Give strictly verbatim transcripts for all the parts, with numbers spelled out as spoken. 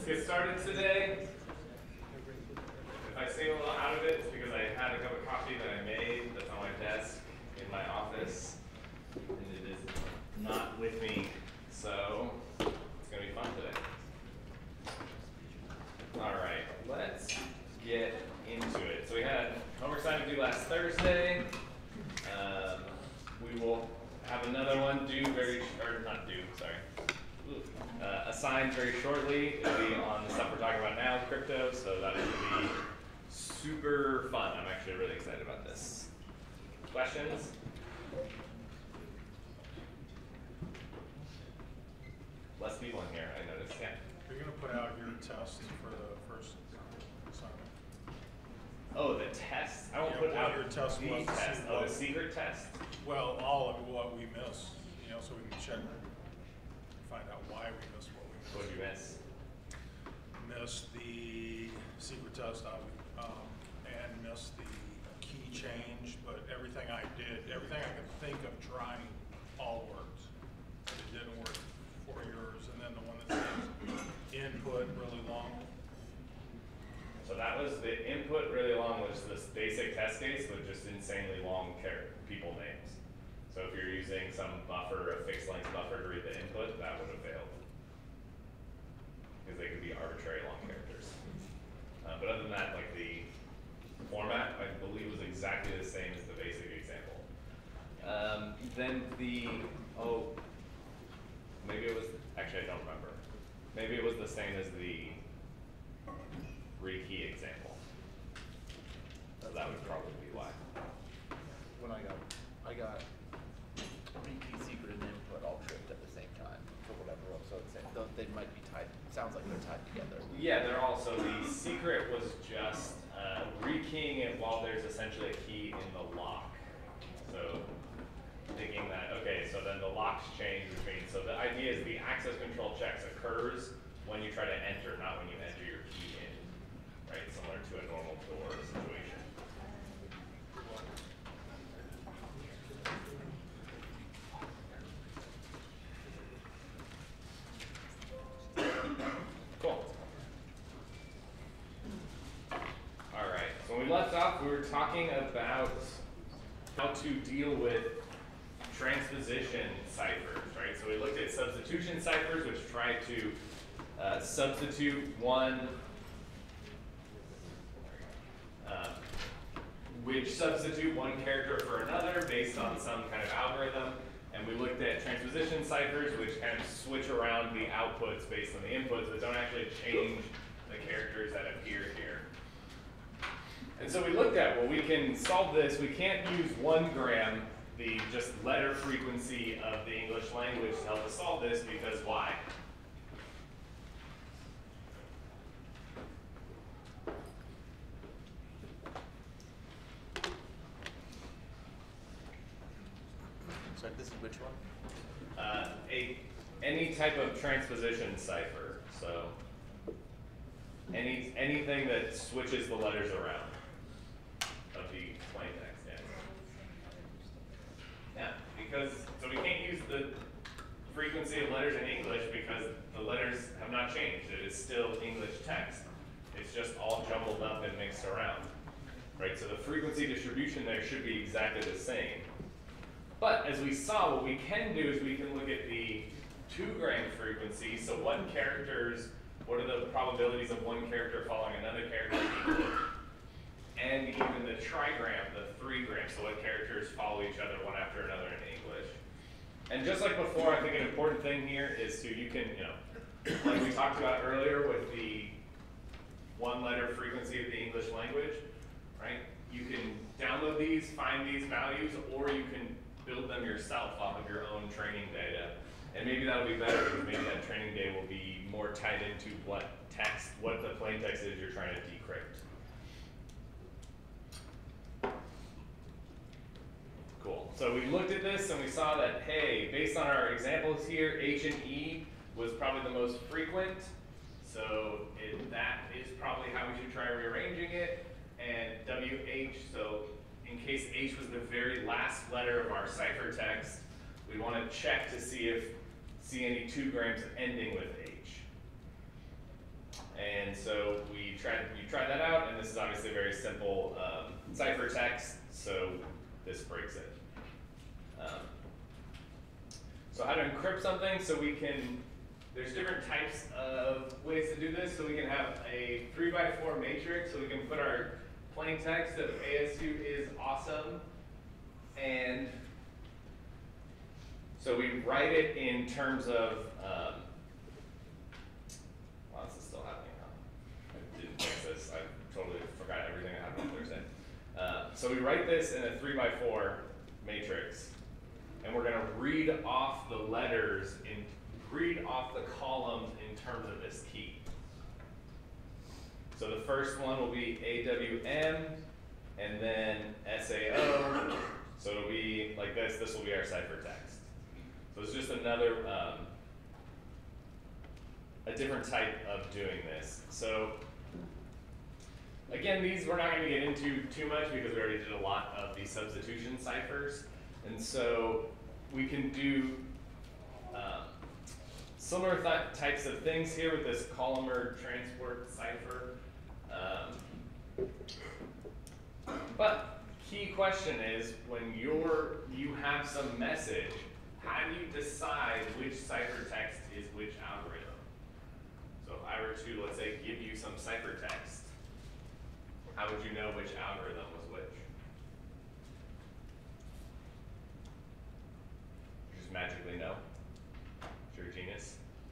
get started today. If I seem a little out of it, it's because I had a cup of coffee that I made that's on my desk in my office, and it is not with me, so it's going to be fun today. All right, let's get into it. So we had homework assignment due last Thursday. Um, we will have another one due very, or not due, sorry. Uh, assigned very shortly. It'll be on the stuff we're talking about now, crypto, so that should be super fun. I'm actually really excited about this. Questions? Less people in here, I noticed. Yeah. Are you going to put out your test for the first assignment? Oh, the test? I won't Yeah, put what out your test the was to test. see Oh, what- the secret test? Well, all of what we missed, you know, so we can check, find out why we missed what we missed. What did you miss? Missed the secret test, obvi- um, and missed the key change, but everything I did, everything I could think of trying, all worked. But it didn't work for yours, and then the one that says input really long. So that was the input really long was this basic test case with just insanely long char- people names. So if you're using some buffer, a fixed length buffer to read the input, that would have failed. Because they could be arbitrary long characters. Uh, but other than that, like the format, I believe was exactly the same as the basic example. Um, then the, oh, maybe it was, actually I don't remember. Maybe it was the same as the rekey example. So that would probably be why. When I got, I got rekey, secret, and input all tripped at the same time for whatever else. So it's, though they might be tied. Sounds like they're tied together. Yeah, they're also, the secret was just uh, rekeying it while there's essentially a key in the lock. So thinking that, okay, so then the locks change between, so the idea is the access control checks occurs when you try to enter, not when you enter your key in, right? Similar to a normal door situation. Cool. All right, so when we left off, we were talking about how to deal with transposition ciphers, right? So we looked at substitution ciphers, which try to uh, substitute one, uh, which substitute one character for another based on some kind of algorithm. And we looked at transposition ciphers, which kind of switch around the outputs based on the inputs, but don't actually change the characters that appear here. And so we looked at, well, we can solve this. We can't use one gram, the just letter frequency of the English language, to help us solve this, because why? Sorry, this is which one? Uh, a, any type of transposition cipher. So any anything that switches the letters around of the plain text. Yeah. Yeah, because so we can't use the frequency of letters in English because the letters have not changed. It is still English text. It's just all jumbled up and mixed around, right? So the frequency distribution there should be exactly the same. But as we saw, what we can do is we can look at the two gram frequency. So what characters, what are the probabilities of one character following another character in English? And even the trigram, the three gram, so what characters follow each other one after another in English. And just like before, I think an important thing here is to, you can, you know, like we talked about earlier with the one letter frequency of the English language, right? You can download these, find these values, or you can build them yourself off of your own training data. And maybe that'll be better because maybe that training data will be more tied into what text, what the plain text is you're trying to decrypt. Cool. So we looked at this and we saw that, hey, based on our examples here, H and E was probably the most frequent. So it, that is probably how we should try rearranging it. And W H, so in case H was the very last letter of our ciphertext, we want to check to see if see any two grams ending with H. And so we tried, you tried that out, and this is obviously a very simple um, ciphertext, so this breaks it. Um, so how to encrypt something, so we can, there's different types of ways to do this. So we can have a three by four matrix, so we can put our plain text of A S U is awesome, and so we write it in terms of, um, wow, this is still happening, huh? I didn't fix this, I totally forgot everything that happened on Thursday. Uh, so we write this in a three by four matrix, and we're gonna read off the letters in, read off the columns in terms of this key. So the first one will be A W M, and then S A O, so it'll be like this, this will be our ciphertext. So it's just another, um, a different type of doing this. So again, these we're not going to get into too much because we already did a lot of the substitution ciphers. And so we can do um, similar th types of things here with this columnar transport cipher. Um, but key question is, when you're, you have some message, how do you decide which ciphertext is which algorithm? So if I were to, let's say, give you some ciphertext, how would you know which algorithm was which? You just magically know? You're a genius?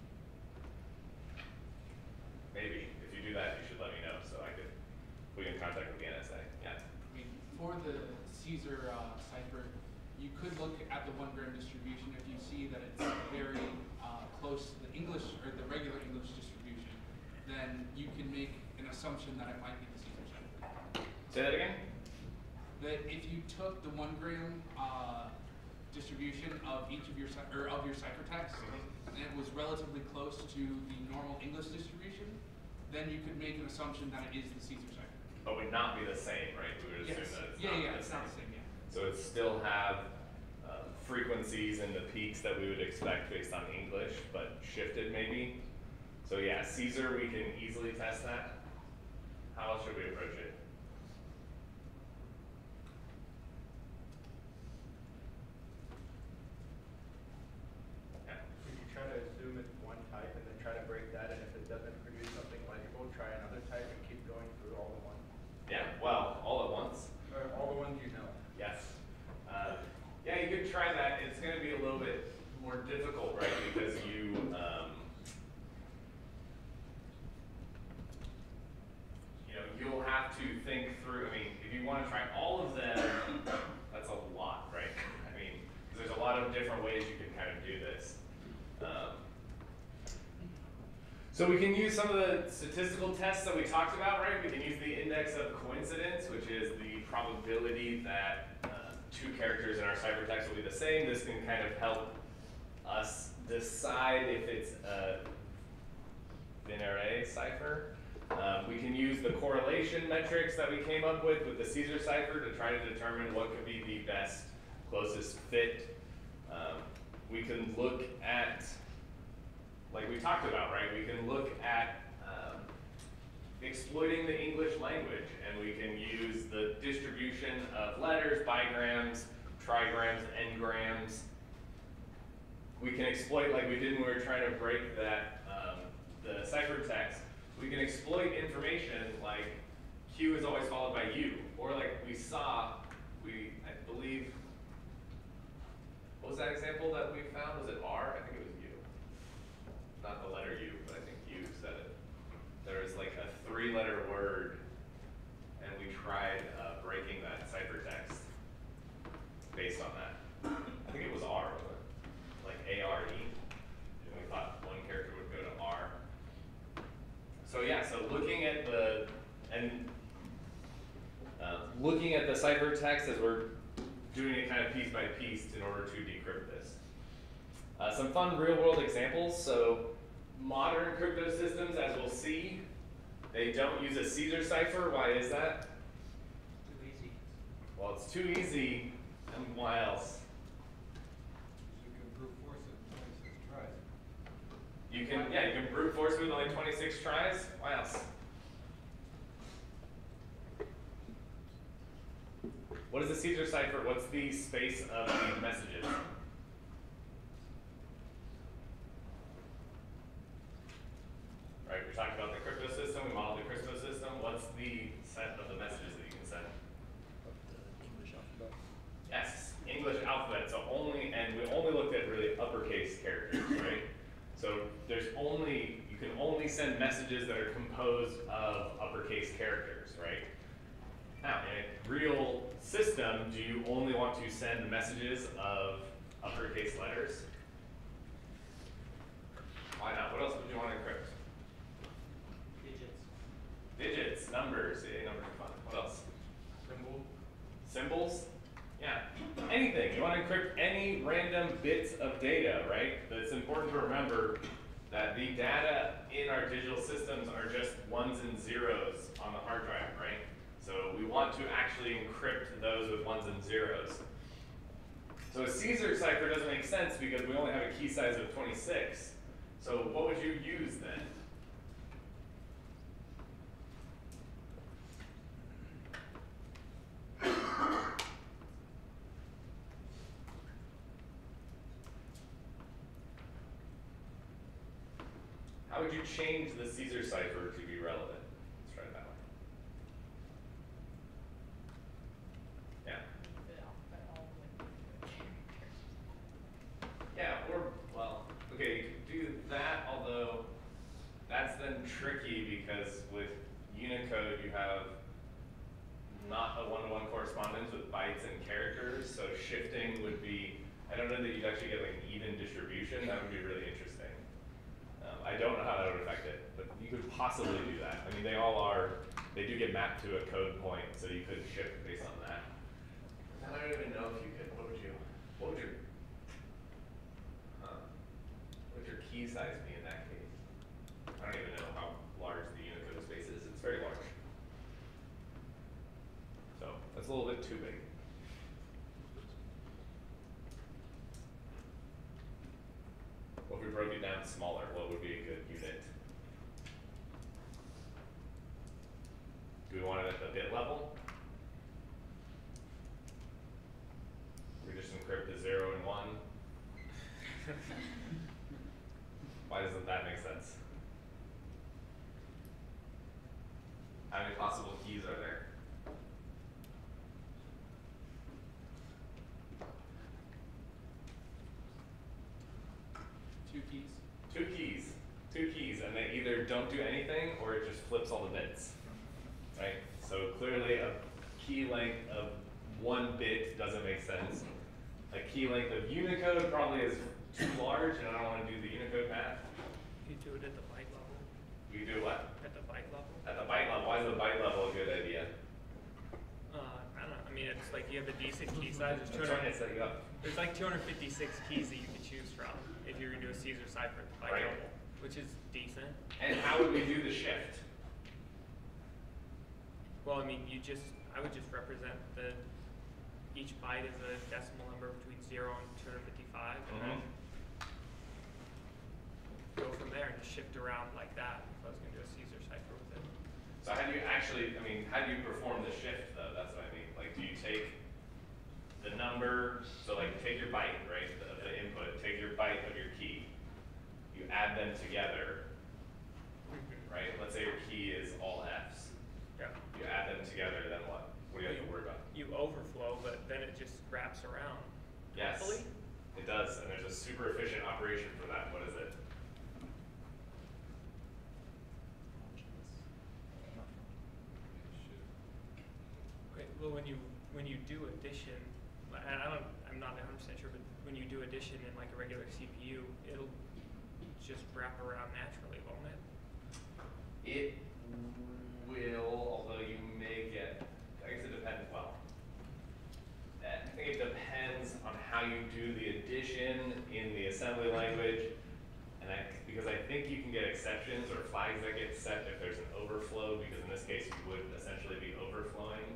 Maybe. If you do that, you should let me know so I could put you in contact with the N S A. Yeah. I mean, for the Caesar uh, cipher, you could look at the one gram distribution. If you see that it's very uh, close to the English or the regular English distribution, then you can make an assumption that it might be the Caesar cipher. Say that again? That if you took the one gram uh, distribution of each of your ci- or of your ciphertext, and it was relatively close to the normal English distribution, then you could make an assumption that it is the Caesar cipher. But would not be the same, right? We would assume Yes. that it's Yeah, not yeah, the it's same. not the same. Yeah. So it still have um, frequencies and the peaks that we would expect based on English, but shifted maybe. So yeah, Caesar, we can easily test that. How else should we approach it? Yeah. Would you try to assume it's one type and then try to break that, and if it doesn't produce something legible, try another type and keep going through all the ones? Yeah, well, all at once. Or all the ones you know? Yes. Uh, yeah, you could try that. It's going to be a little bit more difficult, right? Because you, um, you know, you'll have to think through. I mean, if you want to try all of them, that's a lot, right? I mean, 'cause there's a lot of different ways you can kind of do this. Um, so we can use some of the statistical tests that we talked about, right? We can use the index of coincidence, which is the probability that uh, two characters in our ciphertext will be the same. This can kind of help us decide if it's a binary cipher. Um, we can use the correlation metrics that we came up with with the Caesar cipher to try to determine what could be the best, closest fit. Um, we can look at, like we talked about, right? We can look at um, exploiting the English language, and we can use the distribution of letters, bigrams, trigrams, n-grams. We can exploit, like we did when we were trying to break that, um, the ciphertext, we can exploit information like Q is always followed by U, or like we saw, we, I believe, what was that example that we found? Was it R? I think it was U. Not the letter U, but I think U said it. There was like a three letter word, and we tried uh, breaking that ciphertext based on that. I think it was R, wasn't it? Like A R E. And we thought one character would go to R. So yeah, so looking at the, and uh, looking at the ciphertext as we're doing it kind of piece by piece in order to decrypt this. Uh, some fun real world examples. So modern crypto systems, as we'll see, they don't use a Caesar cipher. Why is that? Too easy. Well, it's too easy, and why else? You can brute force it in twenty-six tries. You can, yeah, you can brute force with only twenty-six tries. Why else? what is the Caesar cipher? What's the space of the messages? Right, we talked about the crypto system, we modeled the crypto system. What's the set of the messages that you can send? The English alphabet. Yes, English alphabet. So only, and we only looked at really uppercase characters, right? So there's only, you can only send messages that are composed of uppercase characters, right? Now, in a real system, do you only want to send messages of uppercase letters? Why not? What else would you want to encrypt? Digits. Digits, numbers, yeah, numbers are fun. What else? Symbol. Symbols? Yeah, anything. You want to encrypt any random bits of data, right? But it's important to remember that the data in our digital systems are just ones and zeros on the hard drive, right? So we want to actually encrypt those with ones and zeros. So a Caesar cipher doesn't make sense because we only have a key size of twenty-six. So what would you use then? How would you change the Caesar cipher to be relevant? Let's try it that way. Yeah. Yeah, or, well, okay, you could do that, although that's then tricky because with Unicode you have not a one-to-one correspondence with bytes and characters, so shifting would be, I don't know that you'd actually get like an even distribution. That would be really interesting. Um, I don't know how that would affect it, but you could possibly do that. I mean, they all are, they do get mapped to a code point, so you could shift based on that. I don't even know if you could, what would you, what would your, huh, what would your key size be in that case? I don't even know how large the Unicode space is. It's very large. So, that's a little bit too big. What if we broke it down smaller? What would be a good unit? Do we want it at the bit level? We just encrypt the zero and one? Why doesn't that make sense? How many possible keys are there? Two keys. Two keys, two keys, and they either don't do anything or it just flips all the bits, right? So clearly a key length of one bit doesn't make sense. A key length of Unicode probably is too large and I don't want to do the Unicode math. You do it at the byte level. We do what? At the byte level. At the byte level, why is the byte level a good idea? Uh, I don't know. I mean, it's like you have a decent key size. There's two I'm trying to hundred. set you up. There's like two hundred fifty-six keys that you can choose from if you're gonna do a Caesar cipher at the byte Right. level, which is decent. And how would we do the shift? Well, I mean, you just I would just represent the each byte is a decimal number between zero and two hundred fifty-five, and then go from there and just shift around like that. If I was gonna do a Caesar cipher with it. So how do you actually, I mean, how do you perform the shift though? That's what I mean. Like, do you take the number, so like take your byte, right, the, the input, take your byte of your key, you add them together, right? Let's say your key is all F's. Yeah. You add them together, then what? What do you have to worry about? You overflow, but then it just wraps around. Yes, Hopefully. it does, and there's a super efficient operation for that. What is it? Okay, well, when you when you do addition, and I don't, I'm not one hundred percent sure, but when you do addition in like a regular C P U, it'll just wrap around naturally, won't it? It will, although you may get, I guess it depends, well, I think it depends on how you do the addition in the assembly language, and I, because I think you can get exceptions or flags that get set if there's an overflow, because in this case you would essentially be overflowing.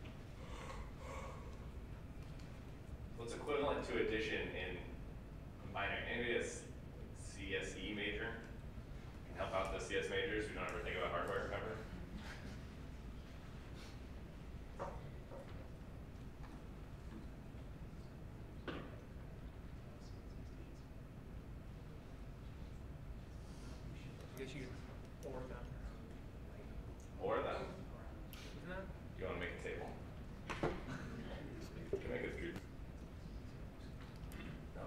So it's equivalent to addition in binary. Anybody has C S E major? Can help out the C S majors who don't ever think about hardware ever. guess you could or them. Or them. Isn't that? You wanna make a table? You can make it three. No.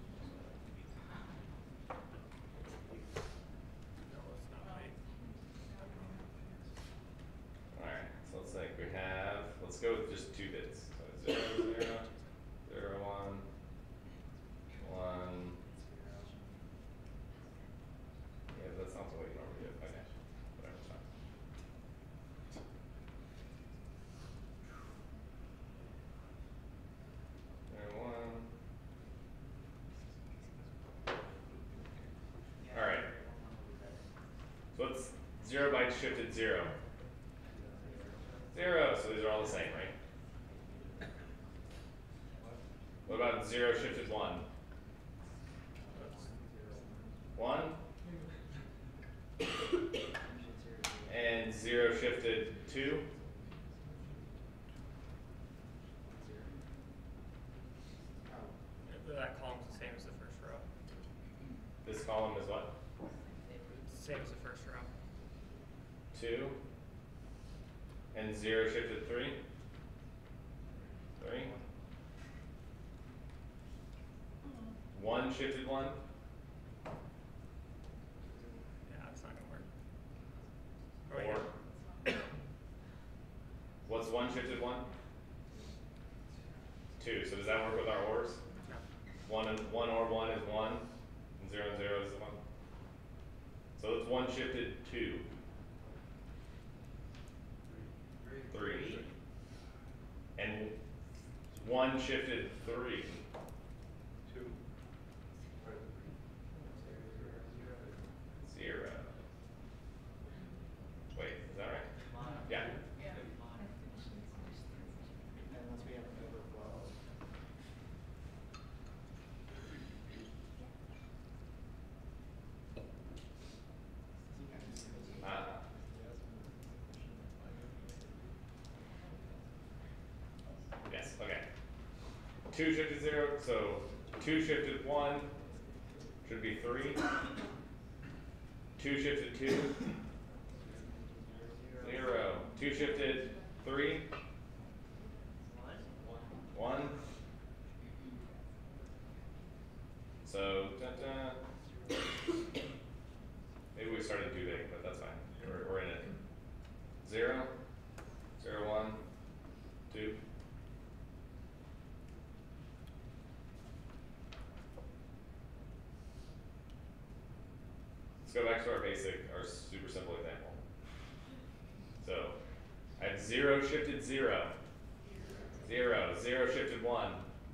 No, it's not right. Alright, so let's think, we have, let's go with just two bits. So zero, zero, zero, one, one. Yeah, that's not the way you normally do it, okay, whatever, it's fine. Zero, one. Alright. So let's, zero bytes shifted zero. Zero, so these are all the same, right? What about zero shifted one? One? And zero shifted two? That column's the same as the first row. This column is what? Same as the first row. Two? And zero shifted three? Three? One shifted one? Yeah, it's not gonna work. Oh, wait, Or? What's one shifted one? Two, so does that work with our ors? no. One and one or one is one, and zero and zero is one. So it's one shifted two. Three. And one shifted three. Two. Zero. Wait, is that right? Yeah. Unless we have an overflow. Uh, yes, okay. Two shifted zero, so two shifted one should be three. Two shifted two, zero. Two shifted three, one. So, da, da. Maybe we started too big, but that's fine. We're, we're in it. Zero, zero, one, two. Let's go back to our basic, our super simple example. So, I have zero shifted zero. Zero, zero shifted one.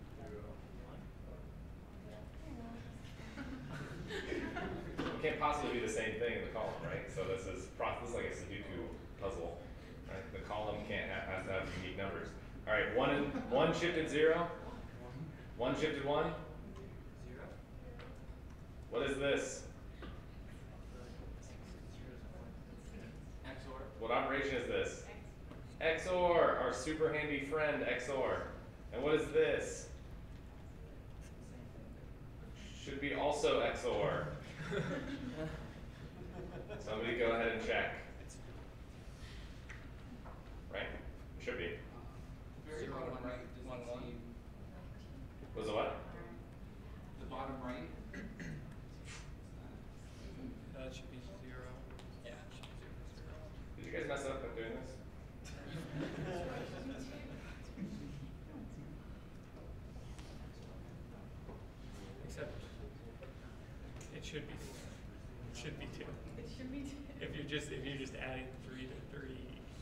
It can't possibly be the same thing in the column, right? So this is pro- this is like a Sudoku puzzle, right? The column can't have, has to have unique numbers. All right, one and one shifted zero. One shifted one. Zero. What is this? X O R. What operation is this? X O R, our super handy friend X O R. And what is this? Should be also X O R. Somebody go ahead and check. Right? Should be. Very Zero bottom and right right, does one, not one. seem, Was it what? the bottom right, That should be zero. Yeah, it should be zero, zero. Did you guys mess up in doing this? Except it should be it should be two. It should be. If you're just if you're just adding three to three.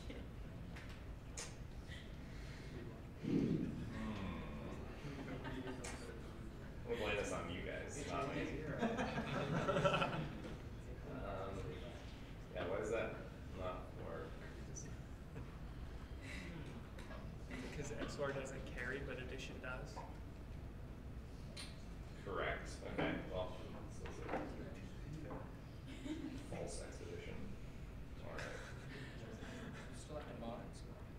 We'll blame this on you guys, not me. Um, yeah, why does that not work? Because X O R doesn't carry, but addition does. Correct. Okay. Well, this is a false X addition. All right. Still have to mod.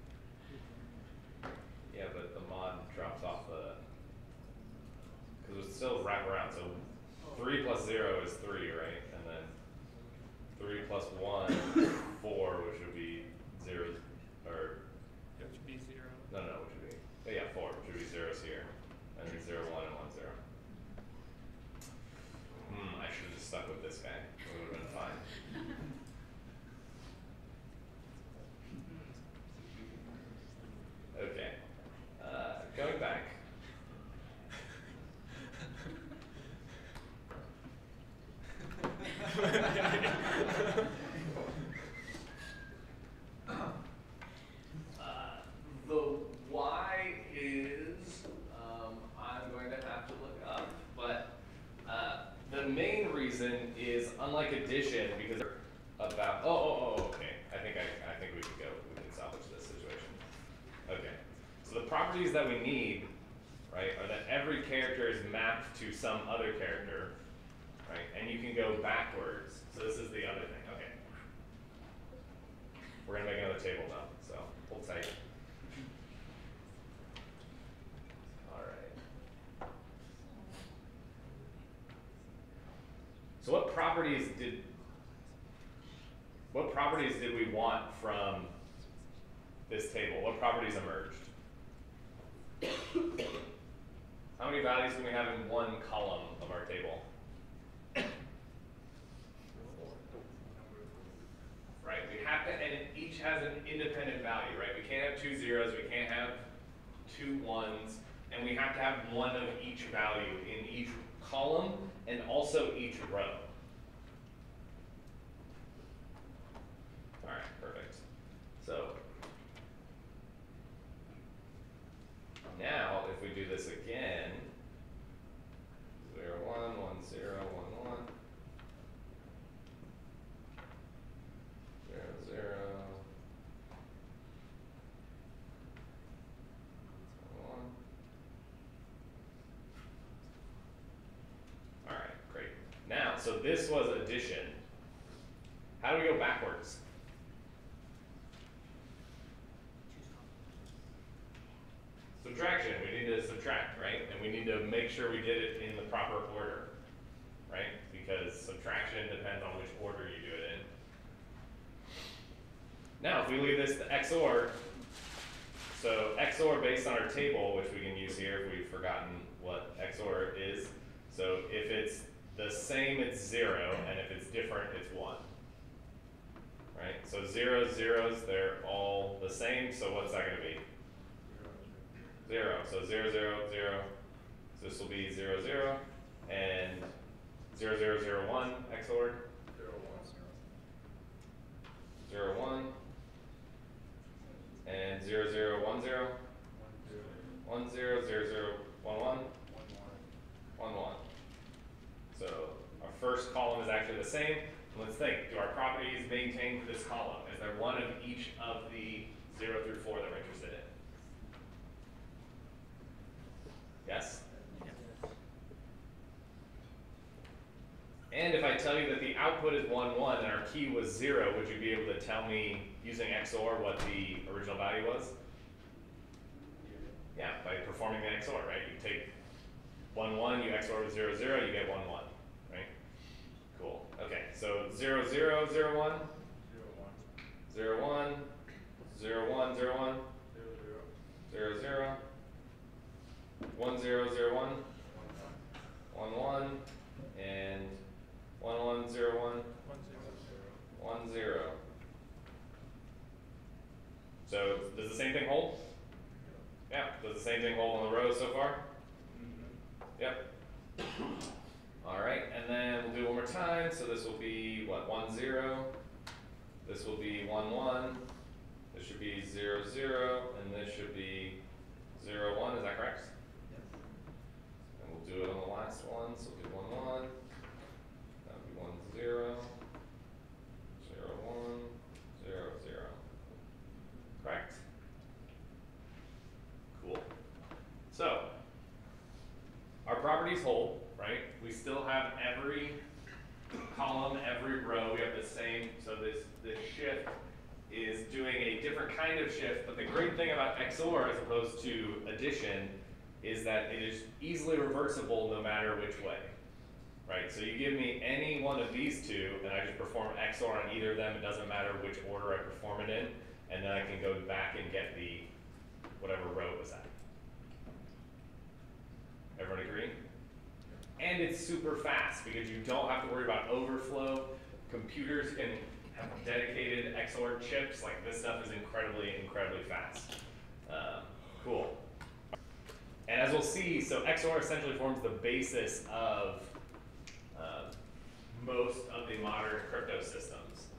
Yeah, but the mod drops off the because it's still wrap around. So three plus zero is three, right? And then three plus one, four, which would be zero, or, It would be zero. no, no, which would be, oh yeah, four, which would be zeros here, and then zero, one, and one, zero. Hmm, I should have just stuck with this guy, it would have been fine. Okay, uh, going back. Uh, the why is, um, I'm going to have to look up, but, uh, the main reason is unlike addition, because they're about, oh, oh, oh, okay, I think I, I think we can go, we can salvage this situation. Okay, so the properties that we need, right, are that every character is mapped to some other character, right, and you can go backwards. So this is the other thing, okay. We're gonna make another table now, so hold tight. All right. So what properties did, what properties did we want from this table? What properties emerged? How many values can we have in one column of our table? Right, we have to, and it each has an independent value, right? We can't have two zeros, we can't have two ones, and we have to have one of each value in each column and also each row. All right, perfect. So now if we do this again, zero, one, one, zero, one, one. Zero, zero, one. All right, great. Now, so this was addition. How do we go backwards? Subtraction, we need to subtract, right? And we need to make sure we did it in the proper order, right? Because subtraction depends on which order you do it in. Now, if we leave this to X O R, so X O R based on our table, which we can use here if we've forgotten what X O R is. So if it's the same, it's zero, and if it's different, it's one. Right? So zeros, zeros, they're all the same, so what's that gonna be? Zero. So zero, zero, zero. So this will be zero, zero, and zero, zero, zero, one, X O R. Zero, one, zero. Zero, one. And zero, zero, one, zero. One, zero. One, zero, zero, zero, one, one. One, one. One, one. So our first column is actually the same. Let's think, do our properties maintain for this column? Is there one of each of the zero through four that we're interested in? Yes? And if I tell you that the output is one, one, and our key was zero, would you be able to tell me, using X O R, what the original value was? Yeah, by performing the X O R, right? You take one, one, you X O R with zero, zero, you get one, one, right? Cool. Okay, so zero, zero, zero, one, Zero, one. zero, one, zero, one, zero, one, Zero, zero. zero, zero, one, zero, zero, one, One, one. one, one, and one, one, zero, one, One zero. Zero. one, zero. So does the same thing hold? Yeah, does the same thing hold on the rows so far? Mm-hmm. Yep. All right, and then we'll do it one more time. So this will be what, one, zero. This will be one, one. This should be zero, zero, and this should be zero, one. Is that correct? Yes. And we'll do it on the last one. So we'll do one, one. That would be one, zero. Zero, one. Zero, zero. Correct? Cool. So our properties hold, right? We still have every column, every row, we have the same, so this, this shift is doing a different kind of shift, but the great thing about X O R as opposed to addition is that it is easily reversible no matter which way. right? So you give me any one of these two, and I just perform X O R on either of them. It doesn't matter which order I perform it in, and then I can go back and get the whatever row it was at. Everyone agree? And it's super fast because you don't have to worry about overflow. Computers can have dedicated X O R chips. Like this stuff is incredibly, incredibly fast. Um, cool. And as we'll see, so X O R essentially forms the basis of uh, most of the modern crypto systems.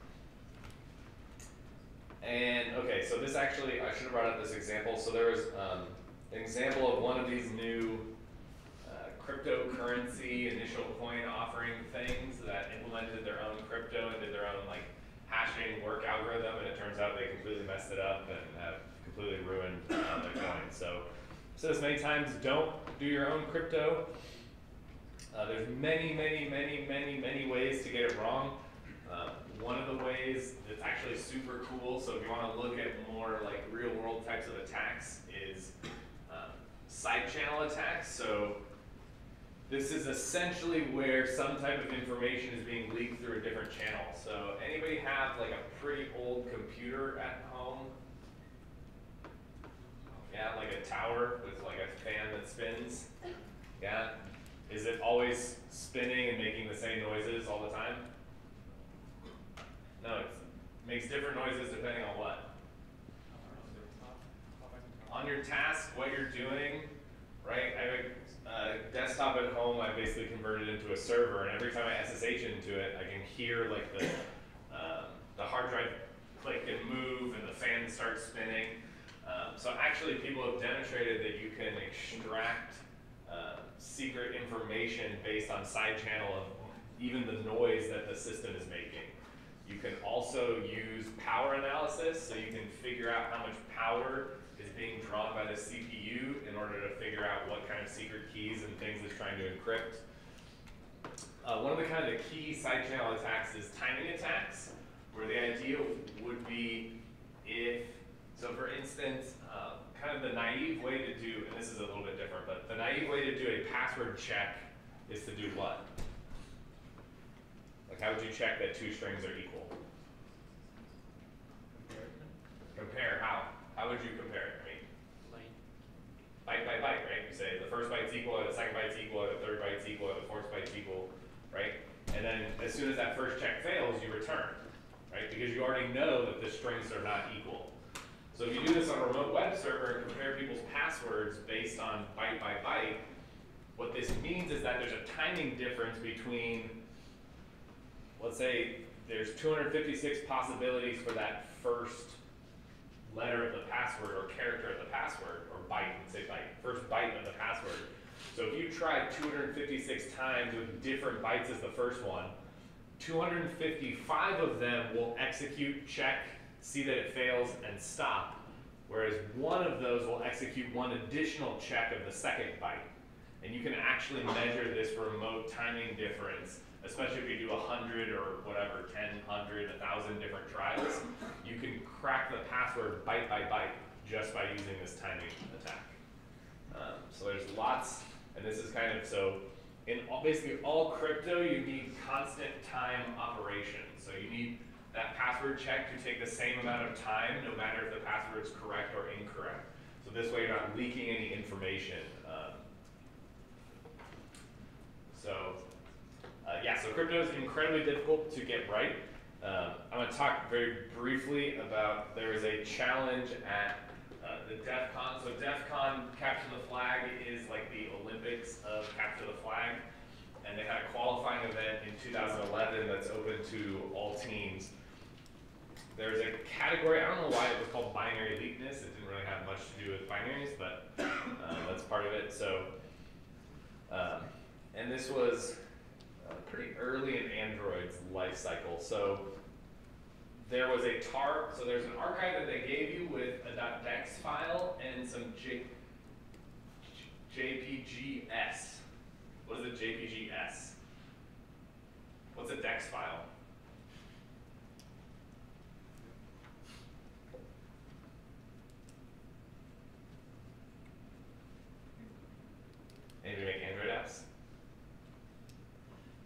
And okay, so this actually, I should have brought up this example. So there was um, an example of one of these new uh, cryptocurrency initial coin offering things that implemented their own crypto and did their own like hashing work algorithm, and it turns out they completely messed it up and have completely ruined uh, their coin. So, so this many times, don't do your own crypto. Uh, there's many, many, many, many, many ways to get it wrong. Uh, one of the ways that's actually super cool, so if you want to look at more like real world types of attacks, is um, side channel attacks. So this is essentially where some type of information is being leaked through a different channel. So anybody have like a pretty old computer at home? Yeah, like a tower with like a fan that spins? Yeah? Is it always spinning and making the same noises all the time? No, it makes different noises depending on what? On your task, what you're doing, right? I have a uh, desktop at home. I basically converted into a server, and every time I S S H into it, I can hear like the um, the hard drive click and move, and the fan starts spinning. Um, so actually, people have demonstrated that you can extract uh, secret information based on side channel of even the noise that the system is making. You can also use power analysis, so you can figure out how much power is being drawn by the C P U in order to figure out what kind of secret keys and things it's trying to encrypt. Uh, one of the kind of the key side channel attacks is timing attacks, where the idea would be if, so for instance, uh, kind of the naive way to do, and this is a little bit different, but the naive way to do a password check is to do what? Like, how would you check that two strings are equal? Compare, how? How would you compare it? I mean, byte by byte, right? You say the first byte's equal, or the second byte's equal, or the third byte's equal, or the fourth byte's equal, right? And then as soon as that first check fails, you return, right? Because you already know that the strings are not equal. So if you do this on a remote web server and compare people's passwords based on byte by byte, what this means is that there's a timing difference between, let's say there's two hundred fifty-six possibilities for that first letter of the password or character of the password, or byte, let's say byte, first byte of the password. So if you try two hundred fifty-six times with different bytes as the first one, two hundred fifty-five of them will execute, check, see that it fails, and stop, whereas one of those will execute one additional check of the second byte. And you can actually measure this remote timing difference, especially if you do one hundred or whatever, ten, one hundred, one thousand different tries. You can crack the password byte by byte just by using this timing attack. Um, so there's lots, and this is kind of, so in all, basically all crypto, you need constant time operation. So you need that password check to take the same amount of time, no matter if the password is correct or incorrect. So this way you're not leaking any information. Um, so uh, yeah, so crypto is incredibly difficult to get right. Um, I'm going to talk very briefly about, there is a challenge at uh, the DEF CON. So DEF CON Capture the Flag is like the Olympics of Capture the Flag. And they had a qualifying event in two thousand eleven that's open to all teams. There's a category, I don't know why it was called binary leakness. It didn't really have much to do with binaries, but um, that's part of it. So, um, and this was uh, pretty early in Android's life cycle. So there was a tar, so there's an archive that they gave you with a .dex file and some J, JPGS. What is a J P G S? What's a dex file? Anybody make Android apps?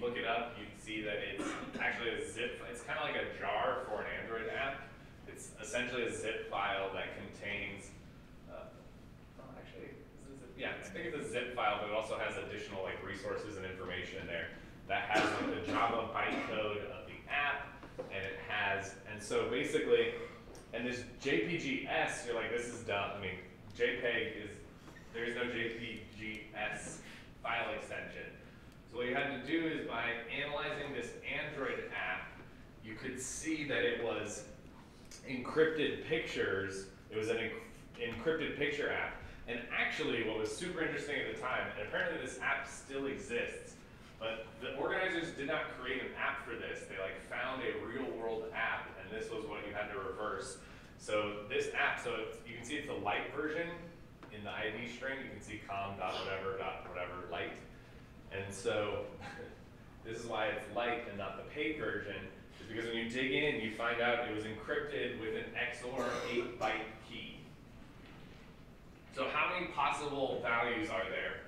look it up, you'd see that it's actually a zip, it's kind of like a jar for an Android app. It's essentially a zip file that contains, uh, oh, actually, is this a, yeah, I think it's a zip file, but it also has additional like resources and information there that has like the Java bytecode of the app, and it has, and so basically, and this J P G S, you're like, this is dumb. I mean, JPEG is, there is no J P G S file extension. So what you had to do is by analyzing this Android app, you could see that it was encrypted pictures. It was an enc encrypted picture app. And actually what was super interesting at the time, and apparently this app still exists, but the organizers did not create an app for this. They like found a real world app, and this was what you had to reverse. So this app, so it's, you can see it's the light version in the I D string. You can see com dot whatever dot whatever light. And so this is why it's light and not the paid version, is because when you dig in, you find out it was encrypted with an X O R eight byte key. So how many possible values are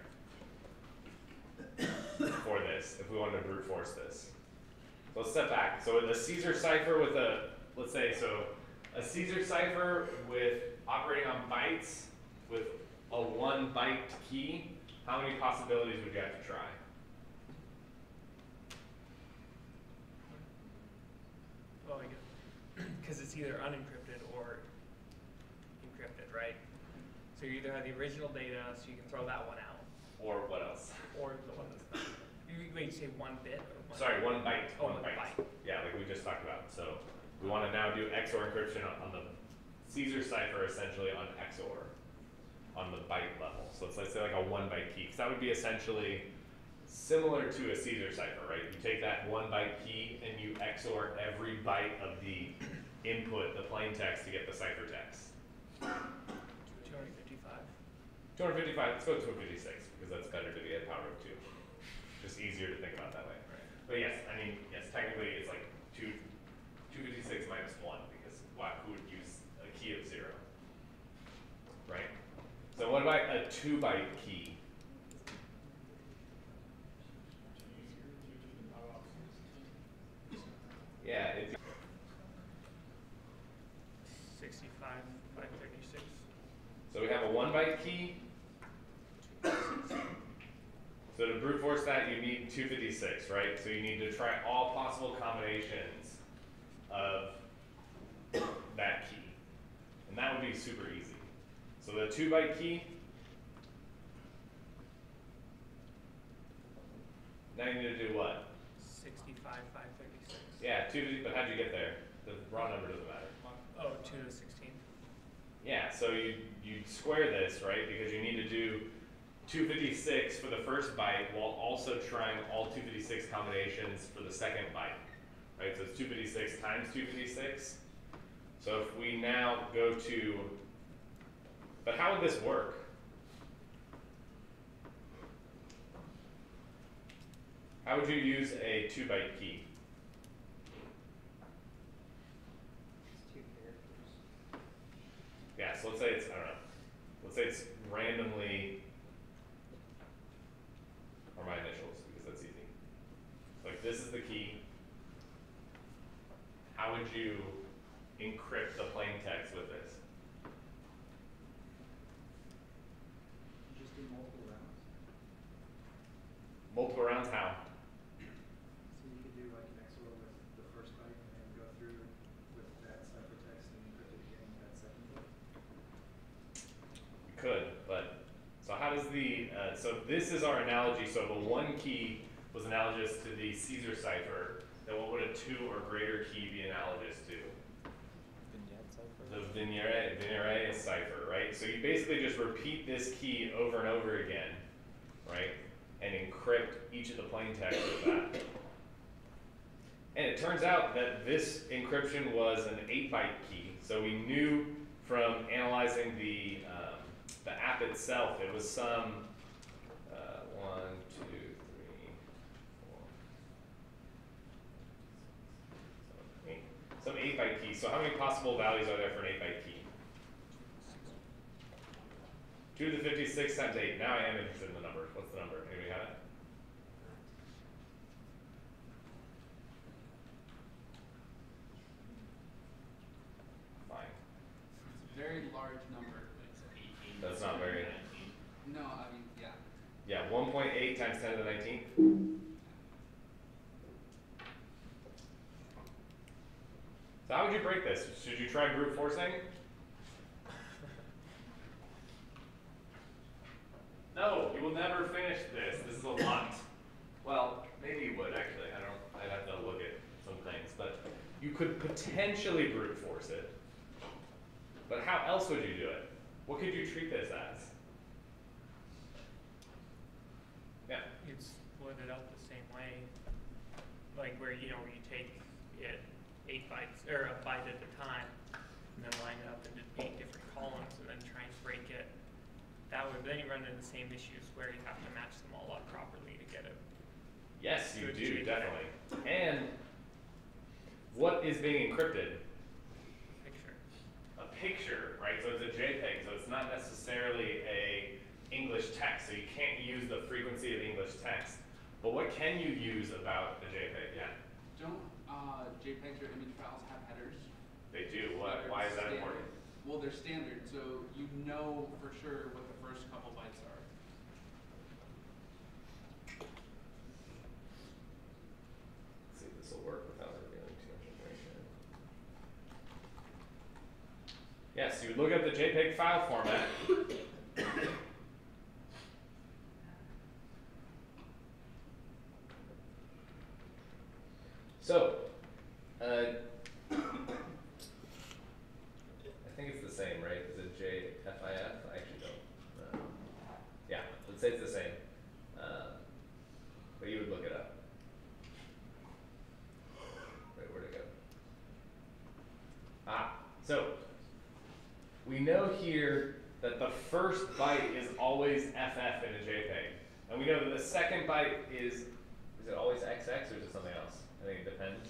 there for this, if we wanted to brute force this? So let's step back. So the Caesar cipher with a, let's say, so a Caesar cipher with operating on bytes with a one byte key, how many possibilities would you have to try? Well, because it's either unencrypted or encrypted, right? So you either have the original data, so you can throw that one out, Or what else? or the one that's not. You, wait, you say one bit or one? Sorry, one byte. Oh, one one byte. byte. Yeah, like we just talked about. So we want to now do X O R encryption on, on the Caesar cipher, essentially on X O R, on the byte level. So it's, let's say like a one byte key, because that would be essentially similar to a Caesar cipher, right? You take that one byte key and you X O R every byte of the input, the plain text, to get the cipher text. two hundred fifty-five. two hundred fifty-five, let's go two hundred fifty-six, because that's better to the power of two. Just easier to think about that way. But yes, I mean, yes, technically it's like two, two fifty-six minus one, because why, who would use a key of zero? Right? So what about a two byte key? Yeah, it's sixty-five by thirty-six. so we have a one byte key. So to brute force that, you need two fifty-six, right? So you need to try all possible combinations of that key. And that would be super easy. So the two byte key, now you need to do what? sixty-five by thirty-six. Yeah, two, but how'd you get there? The raw number doesn't matter. Oh, two to the sixteen. Yeah, so you, you square this, right? Because you need to do two fifty-six for the first byte while also trying all two fifty-six combinations for the second byte, right? So it's two fifty-six times two fifty-six. So if we now go to, but how would this work? How would you use a two byte key? It's two characters. Yeah, so let's say it's, I don't know, let's say it's randomly, or my initials, because that's easy. Like this is the key. How would you encrypt the plain text with this? You just do multiple rounds. Multiple rounds, how? So you could do like an X O R with the first byte and then go through with that ciphertext and encrypt it again with that second byte. You could, but, so how does the, uh, so this is our analogy. So the one key was analogous to the Caesar cipher. Then what would a two or greater key be analogous to? Vignette cipher? The Vignere, Vignere cipher, right? So you basically just repeat this key over and over again, right? And encrypt each of the plain text with that. And it turns out that this encryption was an eight byte key. So we knew from analyzing the, um, the app itself, it was some, uh, one, two, three, four, seven, eight. Some eight byte key. So how many possible values are there for an eight byte key? two to the fifty-six times eight. Now I am interested in the number. What's the number? Anybody have it? large number. That's not very. No, I mean, yeah. Yeah, one point eight times ten to the nineteenth. So how would you break this? Should you try brute forcing? No, you will never finish this. This is a lot. Well, maybe you would actually. I don't. I'd have to look at some things, but you could potentially brute force it. But how else would you do it? What could you treat this as? Yeah. You'd split it up the same way, like where, you know, where you take it eight bytes, or a byte at a time, and then line it up into eight different columns, and then try and break it. That would, then you run into the same issues where you have to match them all up properly to get it. Yes, you Good do, shape. definitely. And what is being encrypted? Picture. A picture, right? So it's a JPEG, so it's not necessarily a English text, so you can't use the frequency of English text. But what can you use about a JPEG? Yeah, Don't uh, JPEGs or image files have headers? they do. What? That are Why is that standard. important? Well, they're standard, so you know for sure what the first couple bytes are. Let's see if this will work without revealing too much information. Yes, you would look at the JPEG file format. So, uh, I think it's the same, right? Is it J F I F? I actually don't. Uh, yeah, let's say it's the same. Uh, but you would look it up. Wait, where'd it go? Ah, so we know here that the first byte is always F F in a JPEG. And we know that the second byte is, is it always X X or is it something else? I think it depends.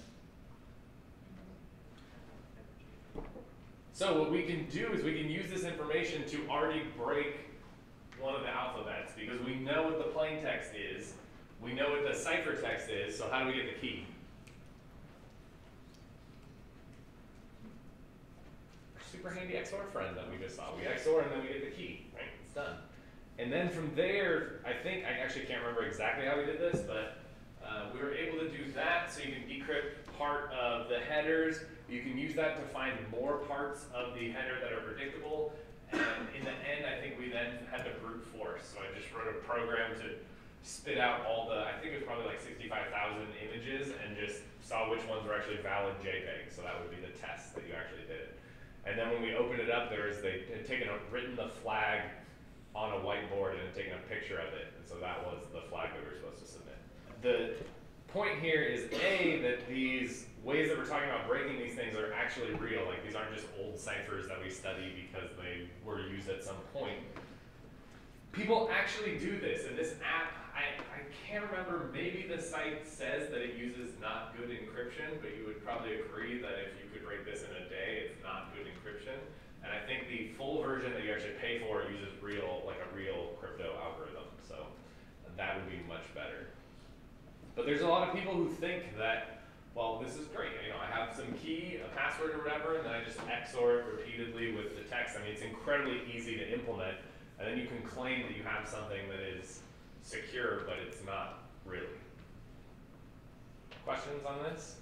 So what we can do is we can use this information to already break one of the alphabets because we know what the plain text is, we know what the ciphertext is, so how do we get the key? Our super handy X O R friend that we just saw. We X O R and then we get the key, right? It's done. And then from there, I think, I actually can't remember exactly how we did this, but uh, we were able to do that so you can decrypt part of the headers. You can use that to find more parts of the header that are predictable. And in the end, I think we then had to brute force. So I just wrote a program to spit out all the, I think it was probably like sixty-five thousand images and just saw which ones were actually valid JPEGs. So that would be the test that you actually did. And then when we opened it up, there was, they had taken a, written the flag on a whiteboard and had taken a picture of it. And so that was the flag that we were supposed to submit. The point here is A, that these ways that we're talking about breaking these things are actually real. Like these aren't just old ciphers that we study because they were used at some point. People actually do this, and this app, I, I can't remember, maybe the site says that it uses not good encryption, but you would probably agree that if you could write this in a day, it's not good encryption. And I think the full version that you actually pay for uses real, like a real crypto algorithm, so that would be much better. But there's a lot of people who think that, well, this is great. You know, I have some key, a password or whatever, and then I just X O R it repeatedly with the text. I mean, it's incredibly easy to implement, and then you can claim that you have something that is secure, but it's not really. Questions on this?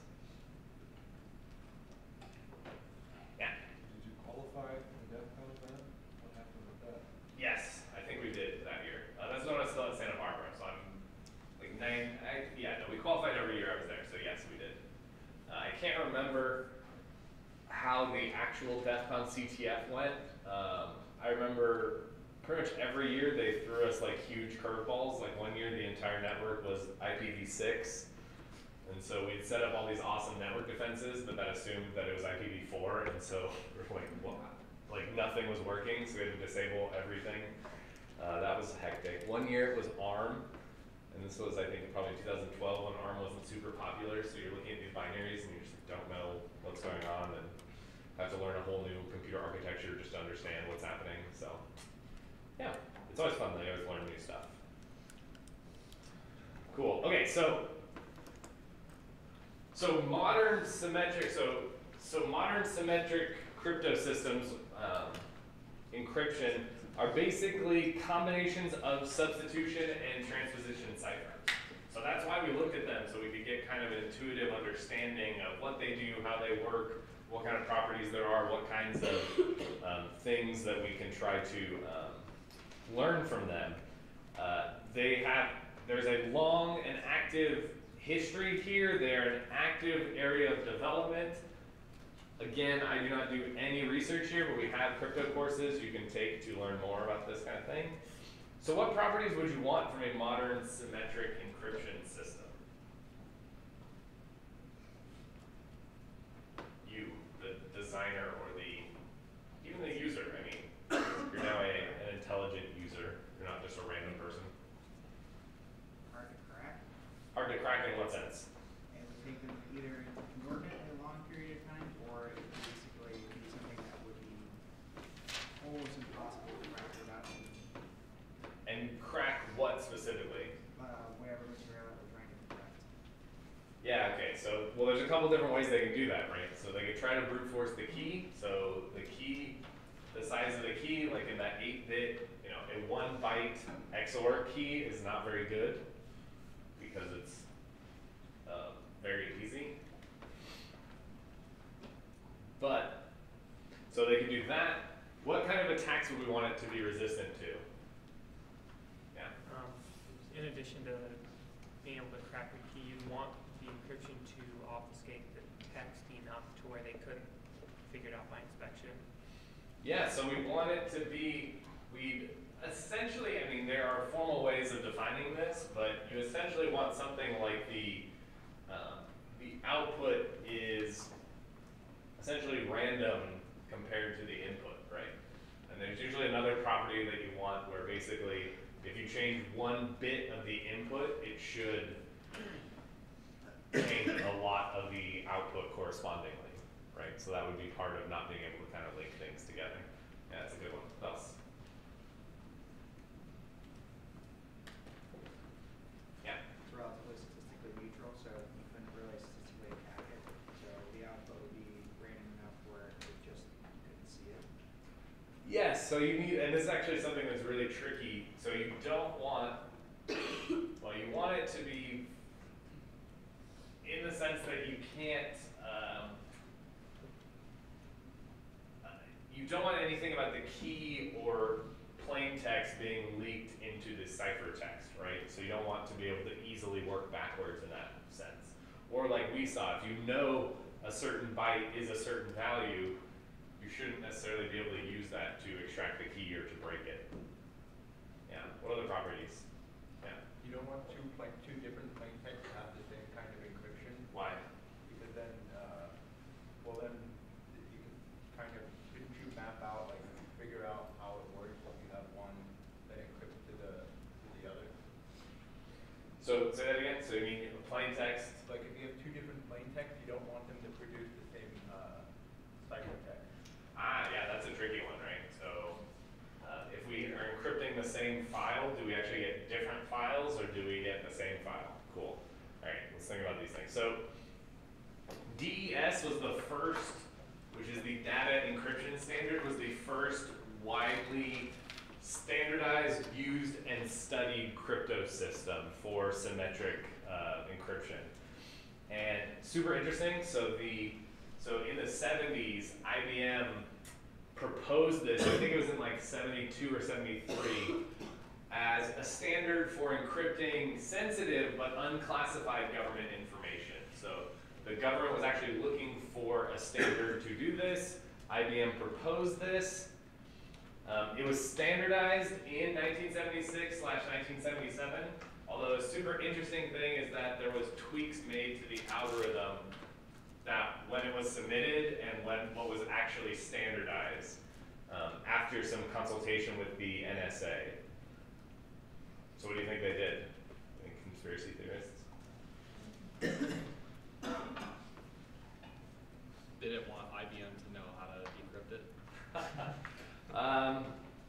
Yeah. Did you qualify the DEF CON event? What happened with that? Yes, I think we did that year. Uh, that's when I was still at Santa Barbara, so I'm like nine. I, yeah, no, we qualified every year I was there, so yes, we did. Uh, I can't remember how the actual DEF CON C T F went. Um, I remember pretty much every year they threw us like huge curveballs. Like one year the entire network was I P v six. And so we'd set up all these awesome network defenses, but that assumed that it was I P v four. And so we're like, what? Like nothing was working, so we had to disable everything. Uh, that was hectic. One year it was ARM. And this was, I think, probably two thousand twelve when ARM wasn't super popular. So you're looking at these binaries and you just don't know what's going on and have to learn a whole new computer architecture just to understand what's happening. So yeah, it's always fun. They always learn new stuff. Cool. Okay, so so modern symmetric so so modern symmetric crypto systems um, encryption are basically combinations of substitution and transposition ciphers. So that's why we looked at them, so we could get kind of an intuitive understanding of what they do, how they work, what kind of properties there are, what kinds of um, things that we can try to um, learn from them. Uh, they have, there's a long and active history here. They're an active area of development. Again, I do not do any research here, but we have crypto courses you can take to learn more about this kind of thing. So what properties would you want from a modern symmetric encryption system? You, the designer or the, even the user, I mean, you're now a, an intelligent user. You're not just a random person. Hard to crack. Hard to crack in what sense? It would take them either inordinately long period of time, or it would basically be something that would be almost impossible to crack without And crack what specifically? uh, whatever material that we're trying to protect. Yeah, okay, so, well, there's a couple different ways they can do that, right? So they could try to brute force the key, so the key, the size of the key, like in that eight bit, you know, a one byte X O R key is not very good because it's uh, very easy. But, so they could do that. What kind of attacks would we want it to be resistant to? Yeah. Um, in addition to being able to crack the key, you'd want the encryption to obfuscate the text enough to where they couldn't figure it out by inspection. Yeah, so we want it to be, we essentially, I mean, there are formal ways of defining this, but you essentially want something like the, um, the output is essentially random compared to the input, right? And there's usually another property that you want where basically, if you change one bit of the input, it should change a lot of the output correspondingly, right? So that would be part of not being able to kind of link things together. Yeah, that's a good one. What else? Yeah. It's relatively statistically neutral, so you couldn't really statistically attack it. So the output would be random enough where it just you couldn't see it. Yes, so you need, and this is actually something that's really tricky. So you don't want, well, you want it to be in the sense that you can't, um, uh, you don't want anything about the key or plain text being leaked into the ciphertext, right? So you don't want to be able to easily work backwards in that sense. Or like we saw, if you know a certain byte is a certain value, you shouldn't necessarily be able to use that to extract the key or to break it. Yeah, what other properties? Yeah, You don't want two plain, two different plain texts to have the same kind of encryption, why? because then, uh, well then, you can kind of, couldn't you map out, like, figure out how it works if you have one that encrypts to the, to the other? So say that again, so you mean plain text? Like, if you have two different plain texts, you don't want them to produce the same, uh, ciphertext. Ah, yeah, that's a tricky one, right? So uh, if we are encrypting the same file, do we actually get different files or do we get the same file? Cool. All right, let's think about these things. So D E S was the first, which is the data encryption standard, was the first widely standardized, used, and studied crypto system for symmetric uh, encryption. And super interesting, so the so in the seventies, I B M proposed this, I think it was in like seventy-two or seventy-three, as a standard for encrypting sensitive but unclassified government information. So the government was actually looking for a standard to do this. I B M proposed this. Um, it was standardized in nineteen seventy-six slash nineteen seventy-seven. Although a super interesting thing is that there was tweaks made to the algorithm that when it was submitted and when what was actually standardized um, after some consultation with the N S A. So what do you think they did? Any conspiracy theorists? They didn't want I B M to know how to decrypt it. um,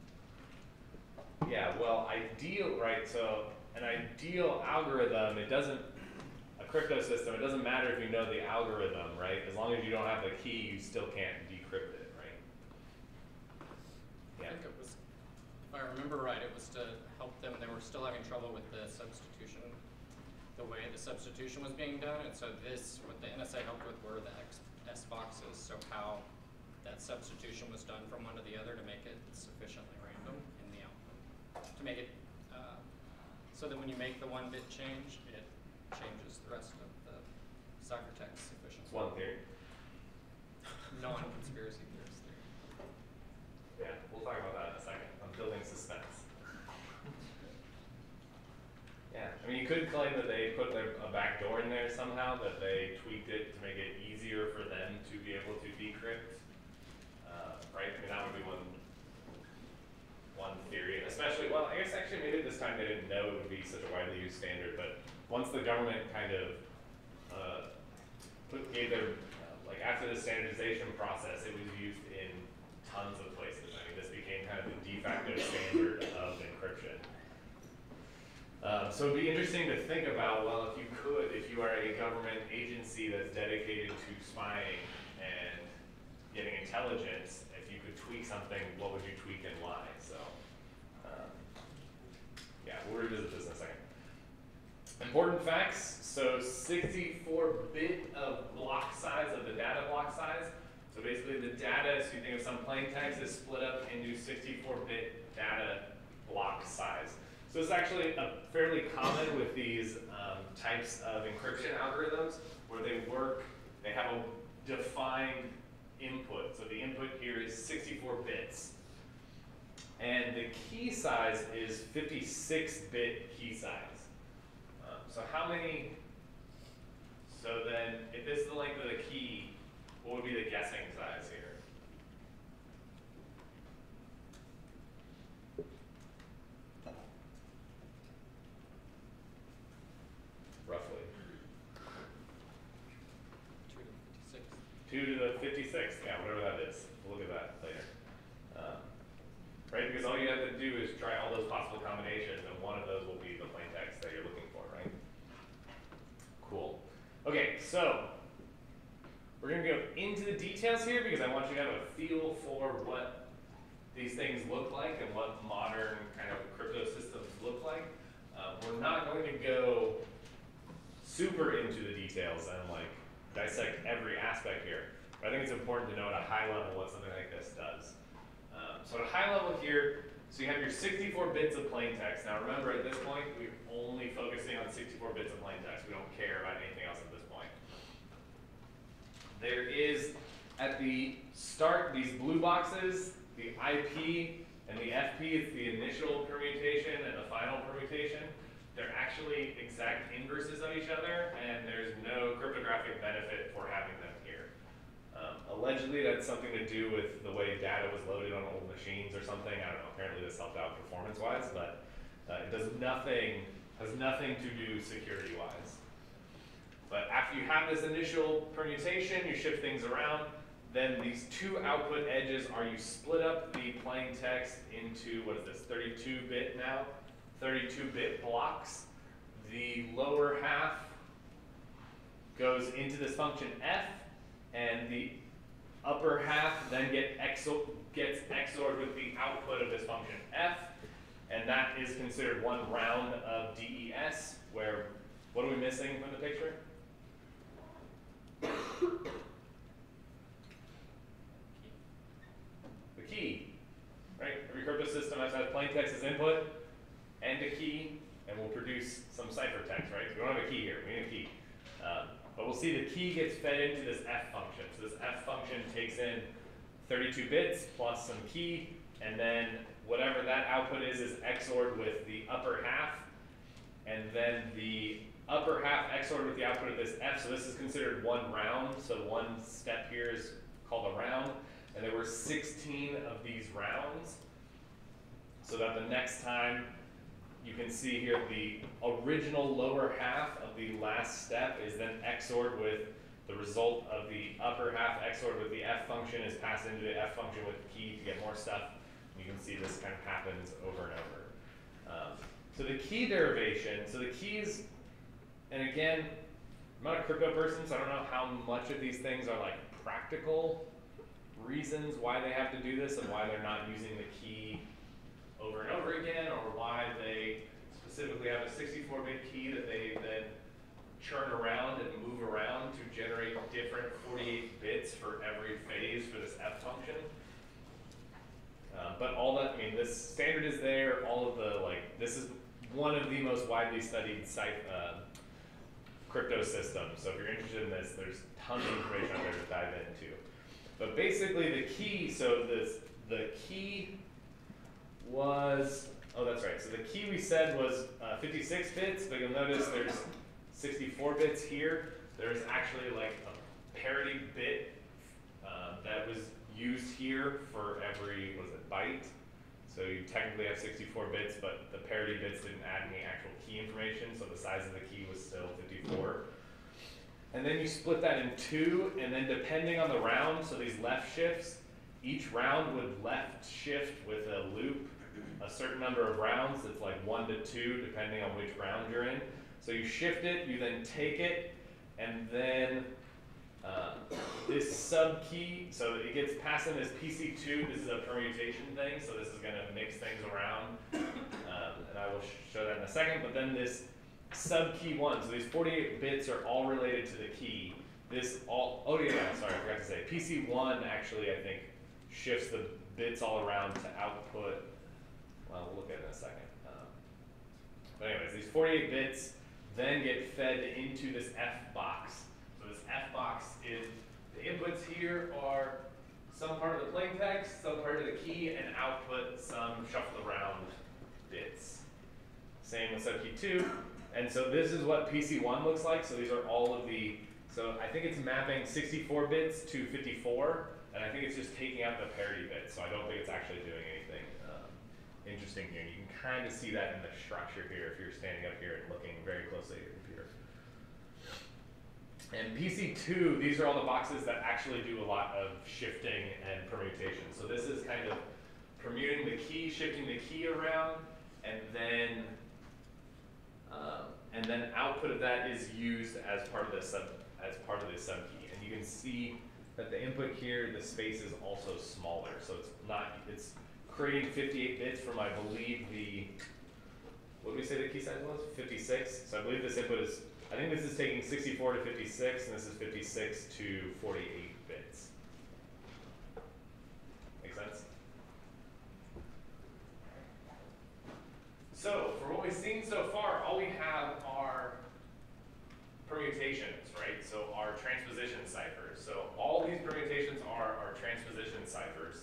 yeah, well, ideal, right, so an ideal algorithm, it doesn't, a crypto system, it doesn't matter if you know the algorithm, right? As long as you don't have the key, you still can't decrypt it, right? Yeah. it was, if I remember right, it was to help them, they were still having trouble with the substitution, the way the substitution was being done, and so this, what the N S A helped with were the X, S boxes, so how that substitution was done from one to the other to make it sufficiently random in the output. To make it, uh, so that when you make the one bit change, it changes the rest of the ciphertext sufficiently. It's one theory. Non-conspiracy theorist theory. Yeah, we'll talk about that in a second. I'm building suspense. Yeah, I mean, you could claim that they put their, a back door in there somehow, that they tweaked it to make it easier for them to be able to decrypt, uh, right? I mean, that would be one, one theory, and especially, well, I guess actually maybe this time they didn't know it would be such a widely used standard, but once the government kind of uh, put, gave their, uh, like after the standardization process, it was used in tons of places. I mean, this became kind of the de facto standard of encryption. Um, so it'd be interesting to think about, well, if you could, if you are a government agency that's dedicated to spying and getting intelligence, if you could tweak something, what would you tweak and why? So, um, yeah, we'll revisit this in a second. Important facts, so sixty-four bit of block size of the data block size. So basically the data, so you think of some plain text, is split up into sixty-four bit data block size. So it's actually a fairly common with these um, types of encryption algorithms where they work, they have a defined input. So the input here is sixty-four bits. And the key size is fifty-six bit key size. Um, so how many, so then if this is the length of the key, what would be the guessing size here? Roughly. two to the fifty-sixth, yeah, whatever that is. We'll look at that later. Um, right, because all you have to do is try all those possible combinations, and one of those will be the plain text that you're looking for, right? Cool. Okay, so we're going to go into the details here because I want you to have a feel for what these things look like and what modern kind of crypto systems look like. Uh, we're not going to go super into the details and like dissect every aspect here, but I think it's important to know at a high level what something like this does. Um, so at a high level here, so you have your sixty-four bits of plain text. Now remember, at this point, we're only focusing on sixty-four bits of plain text. We don't care about anything else at this point. There is, at the start, these blue boxes, the I P and the F P, it's the initial permutation and the final permutation. They're actually exact inverses of each other, and there's no cryptographic benefit for having them here. Um, allegedly, that's something to do with the way data was loaded on old machines or something. I don't know. Apparently, this helped out performance-wise, but uh, it does nothing, has nothing to do security-wise. But after you have this initial permutation, you shift things around. Then these two output edges are you split up the plain text into, what is this, thirty-two bit now? thirty-two bit blocks. The lower half goes into this function f, and the upper half then get exo gets X O R'd with the output of this function f, and that is considered one round of D E S, where, what are we missing from the picture? The key, right? Every crypto system has plain text as input and a key, and we'll produce some ciphertext, right? So we don't have a key here, we need a key. Um, but we'll see the key gets fed into this f function. So this f function takes in thirty-two bits plus some key, and then whatever that output is is X O R'd with the upper half, and then the upper half X O R'd with the output of this f, so this is considered one round, so one step here is called a round, and there were sixteen of these rounds, so that the next time you can see here the original lower half of the last step is then X O R'd with the result of the upper half X O R'd with the f function is passed into the f function with the key to get more stuff. You can see this kind of happens over and over. Um, so the key derivation, so the keys, and again, I'm not a crypto person, so I don't know how much of these things are like practical reasons why they have to do this and why they're not using the key churn around and move around to generate different forty-eight bits for every phase for this F function. Uh, but all that, I mean, this standard is there, all of the, like, this is one of the most widely studied site, uh, crypto systems. So if you're interested in this, there's tons of information out there to dive into. But basically the key, so this, the key was, oh, that's right. So the key we said was uh, fifty-six bits, but you'll notice there's sixty-four bits here. There's actually like a parity bit uh, that was used here for every, was it byte? So you technically have sixty-four bits, but the parity bits didn't add any actual key information, so the size of the key was still fifty-four. And then you split that in two, and then depending on the round, so these left shifts, each round would left shift with a loop a certain number of rounds. It's like one to two, depending on which round you're in. So you shift it, you then take it, and then uh, this sub key, so it gets passed in as P C two. This is a permutation thing, so this is going to mix things around, um, and I will sh show that in a second. But then this sub key one, so these forty-eight bits are all related to the key. This all, oh yeah, yeah, sorry, I forgot to say. P C one actually, I think, shifts the bits all around to output. Well, we'll look at it in a second. Um, but anyways, these forty-eight bits then get fed into this F box. So this F box is, the inputs here are some part of the plain text, some part of the key, and output some shuffled around bits. Same with sub key two. And so this is what P C one looks like. So these are all of the, so I think it's mapping sixty-four bits to fifty-four, and I think it's just taking out the parity bits. So I don't think it's actually doing anything um, interesting here. You can kind of see that in the structure here if you're standing up here and looking very closely at your computer. And P C two, these are all the boxes that actually do a lot of shifting and permutation. So this is kind of permuting the key, shifting the key around, and then um, and then output of that is used as part of the sub as part of the sub key. And you can see that the input here, the space is also smaller. So it's not, it's creating fifty-eight bits from, I believe, the, what did we say the key size was? fifty-six. So I believe this input is, I think this is taking sixty-four to fifty-six, and this is fifty-six to forty-eight bits. Make sense? So for what we've seen so far, all we have are permutations, right? So our transposition ciphers. So all these permutations are our transposition ciphers.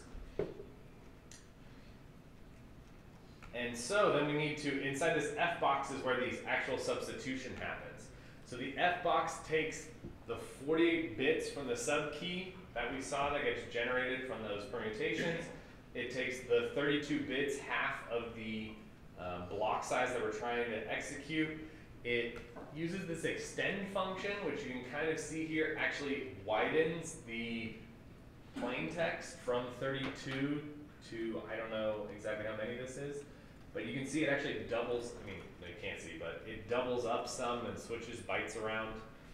And so then we need to, inside this F box is where the actual substitution happens. So the F box takes the forty-eight bits from the sub key that we saw that gets generated from those permutations. It takes the thirty-two bits, half of the uh, block size that we're trying to execute. It uses this extend function, which you can kind of see here, actually widens the plain text from thirty-two to, I don't know exactly how many this is, but you can see it actually doubles, I mean, you can't see, but it doubles up some and switches bytes around.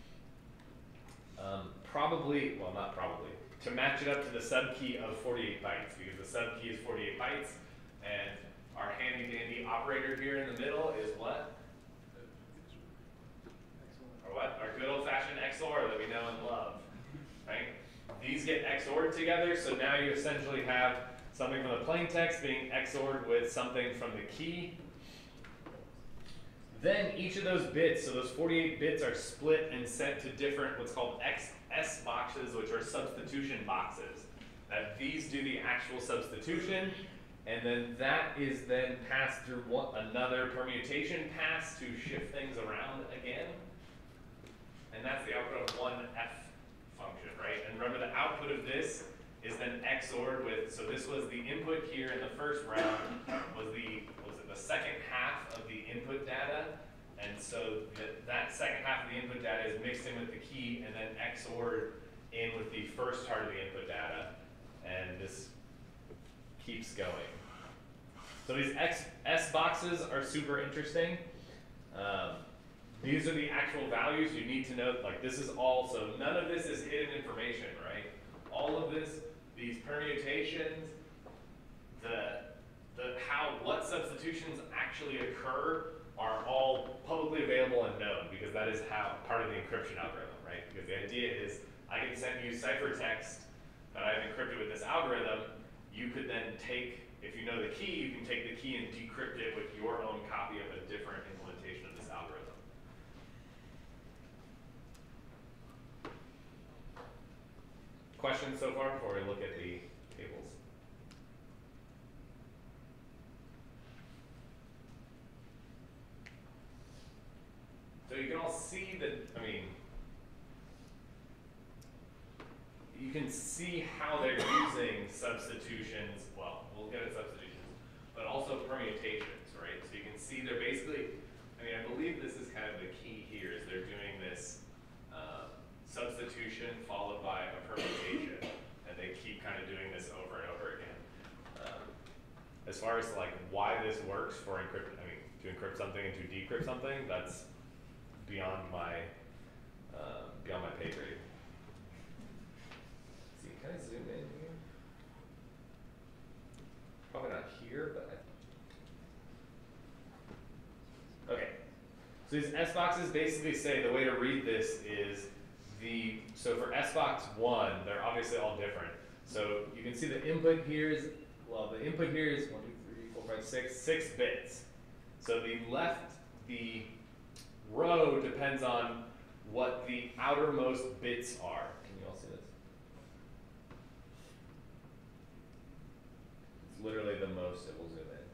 Um, probably, well not probably, to match it up to the sub key of forty-eight bytes, because the sub key is forty-eight bytes, and our handy dandy operator here in the middle is what? Or what? Our good old fashioned X O R that we know and love, right? These get X O R'd together, so now you essentially have something from the plain text being X O R'd with something from the key. Then each of those bits, so those forty-eight bits are split and sent to different, what's called X S boxes, which are substitution boxes. That these do the actual substitution, and then that is then passed through one, another permutation pass to shift things around again. And that's the output of one F function, right? And remember the output of this is then X O R'd with, so this was the input here in the first round, was the, was it the second half of the input data? And so that, that second half of the input data is mixed in with the key and then X O R'd in with the first part of the input data. And this keeps going. So these X S boxes are super interesting. Um, these are the actual values you need to know. Like this is all, so none of this is hidden information, right? All of this, these permutations, the, the how, what substitutions actually occur are all publicly available and known, because that is how part of the encryption algorithm, right? Because the idea is I can send you ciphertext that I've encrypted with this algorithm. You could then take, if you know the key, you can take the key and decrypt it with your own copy of a different implementation of this algorithm. Questions so far before we look at the tables? So you can all see that, I mean, you can see how they're using substitutions, well, we'll get at substitutions, but also permutations, right? So you can see they're basically, I mean, I believe this is kind of the key here, is they're doing this uh, substitution followed by a permutation, and they keep kind of doing this over and over again. Um, as far as like why this works for encrypt, I mean, to encrypt something and to decrypt something, that's beyond my uh, beyond my pay grade. See, can I zoom in here? Probably not here, but I... okay. So these S boxes basically say the way to read this is the so for S box one, they're obviously all different. So you can see the input here is well, the input here is one, two, three, four, five, six, six bits. So the left the row depends on what the outermost bits are. Can you all see this? It's literally the most it will zoom in.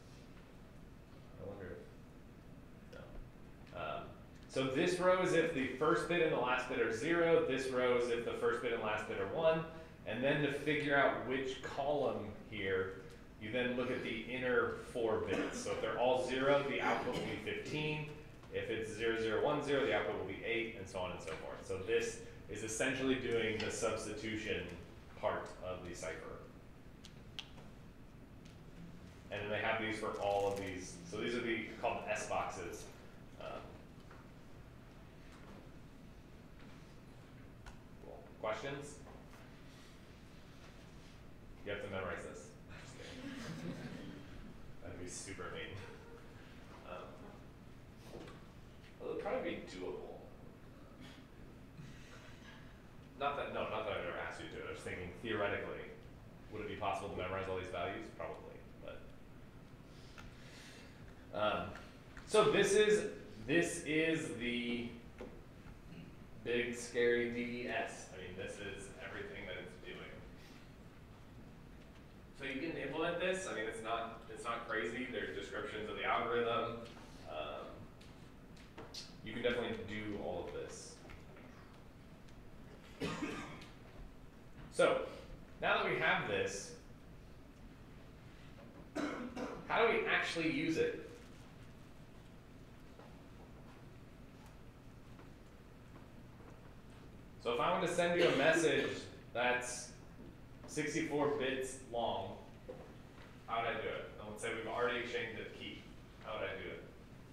I wonder if, no. Um, so this row is if the first bit and the last bit are zero. This row is if the first bit and last bit are one. And then to figure out which column here, you then look at the inner four bits. So if they're all zero, the output will be fifteen. If it's zero, zero, one, zero, the output will be eight, and so on and so forth. So this is essentially doing the substitution part of the cipher. And then they have these for all of these. So these are the called S boxes. Um, cool. Questions? You have to memorize this. That'd be super mean. Um, well, it'll probably be doable. Not that, no, not that I've ever asked you to do it. I was thinking theoretically, would it be possible to memorize all these values? Probably, but. Um, so this is, this is the big scary D E S. I mean, this is everything that it's doing. So you can implement this. I mean, it's not, it's not crazy. There's descriptions of the algorithm. Um, you can definitely do all of this. So, now that we have this, how do we actually use it? So if I want to send you a message that's sixty-four bits long, how would I do it? And let's say we've already exchanged the key. How would I do it?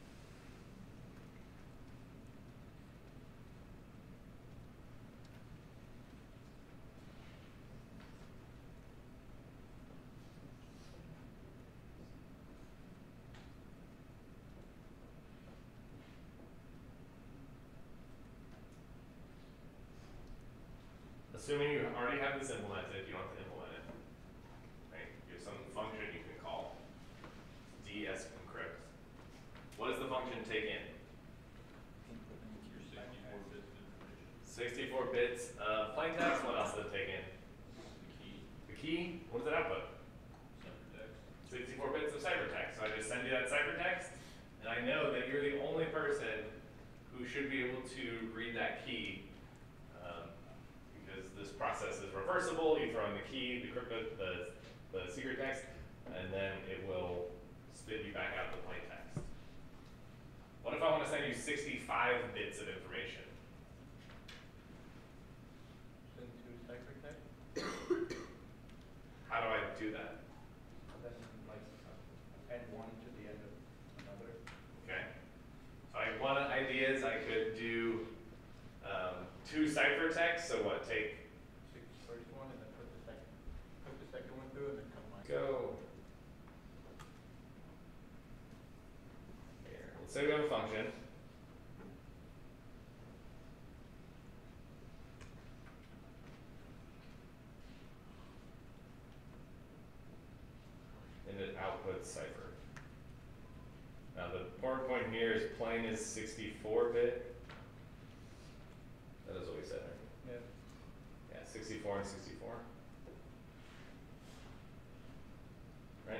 Assuming you already have this implemented, you don't have to implement it. Right? You have some function you can call D S encrypt. What does the function take in? sixty-four bits of plain text. What else does it take in? The key. The key. What does it output? Ciphertext. sixty-four bits of ciphertext. So I just send you that ciphertext, and I know that you're the only person who should be able to read that key. This process is reversible. You throw in the key, the crypto, the, the secret text, and then it will spit you back out the plain text. What if I want to send you sixty-five bits of information? Send two ciphertext. How do I do that? Then like add one to the end of another. Okay. So I, one idea is I could do um, two ciphertexts. So what? Take First one and then put the second, put the second one through and then combine. go. say we have a function. And it outputs cipher. Now the important point here is plain is sixty-four bit. That is what we said, right? Yeah. Yeah, sixty-four and sixty-four. Right?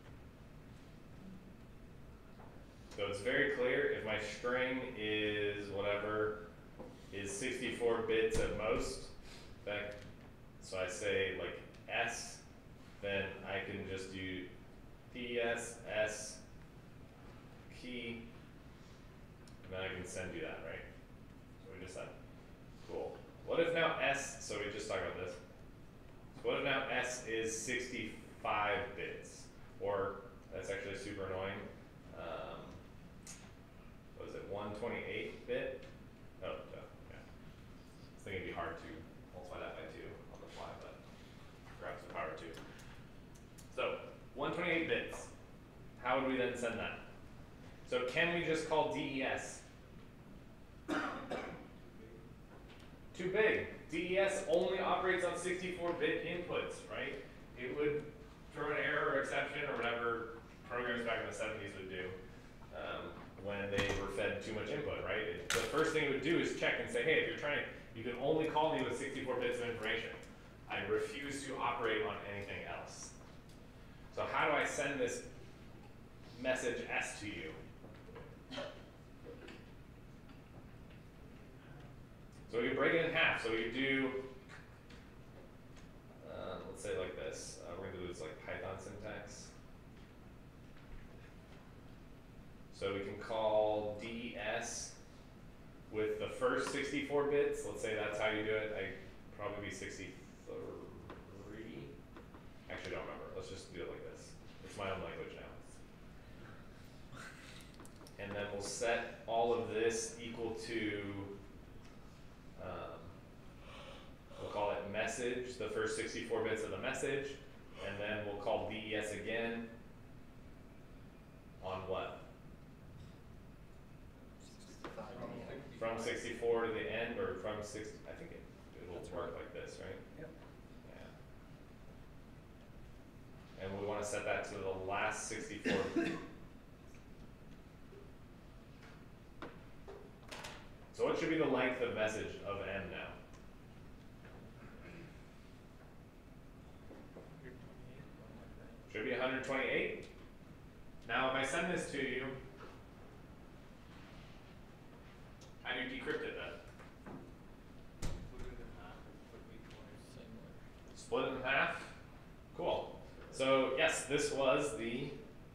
So it's very clear if my string is whatever is sixty-four bits at most, that, so I say like S, then I can just do P S, S, key, and then I can send you that, right? So we just said, cool. What if now S, so we just talked about this. So what if now S is sixty-five bits? Or, that's actually super annoying. Um, what is it, one twenty-eight bit? Oh, no, yeah. I was thinking it'd be hard to multiply that by two on the fly, but grabs the power two. So, one twenty-eight bits. How would we then send that? So can we just call D E S? Too big. D E S only operates on sixty-four bit inputs, right? It would throw an error or exception or whatever programs back in the seventies would do um, when they were fed too much input, right? It, the first thing it would do is check and say, hey, if you're trying to, you can only call me with sixty-four bits of information. I refuse to operate on anything else. So how do I send this message S to you? So we can break it in half. So we do, uh, let's say like this. Uh, we're gonna do this like Python syntax. So we can call D E S with the first sixty-four bits. Let's say that's how you do it. I probably be sixty-three. Actually, I don't remember. Let's just do it like this. It's my own language now. And then we'll set all of this equal to, um, we'll call it message, the first sixty-four bits of the message, and then we'll call D E S again on what? From sixty-four to the end, or from sixty, I think it, it will work like this, right? Yep. Yeah. And we want to set that to the last sixty-four. So what should be the length of message of M now? Should be one hundred twenty-eight. Now if I send this to you, how do you decrypt it then? Split it in half? Cool. So yes, this was the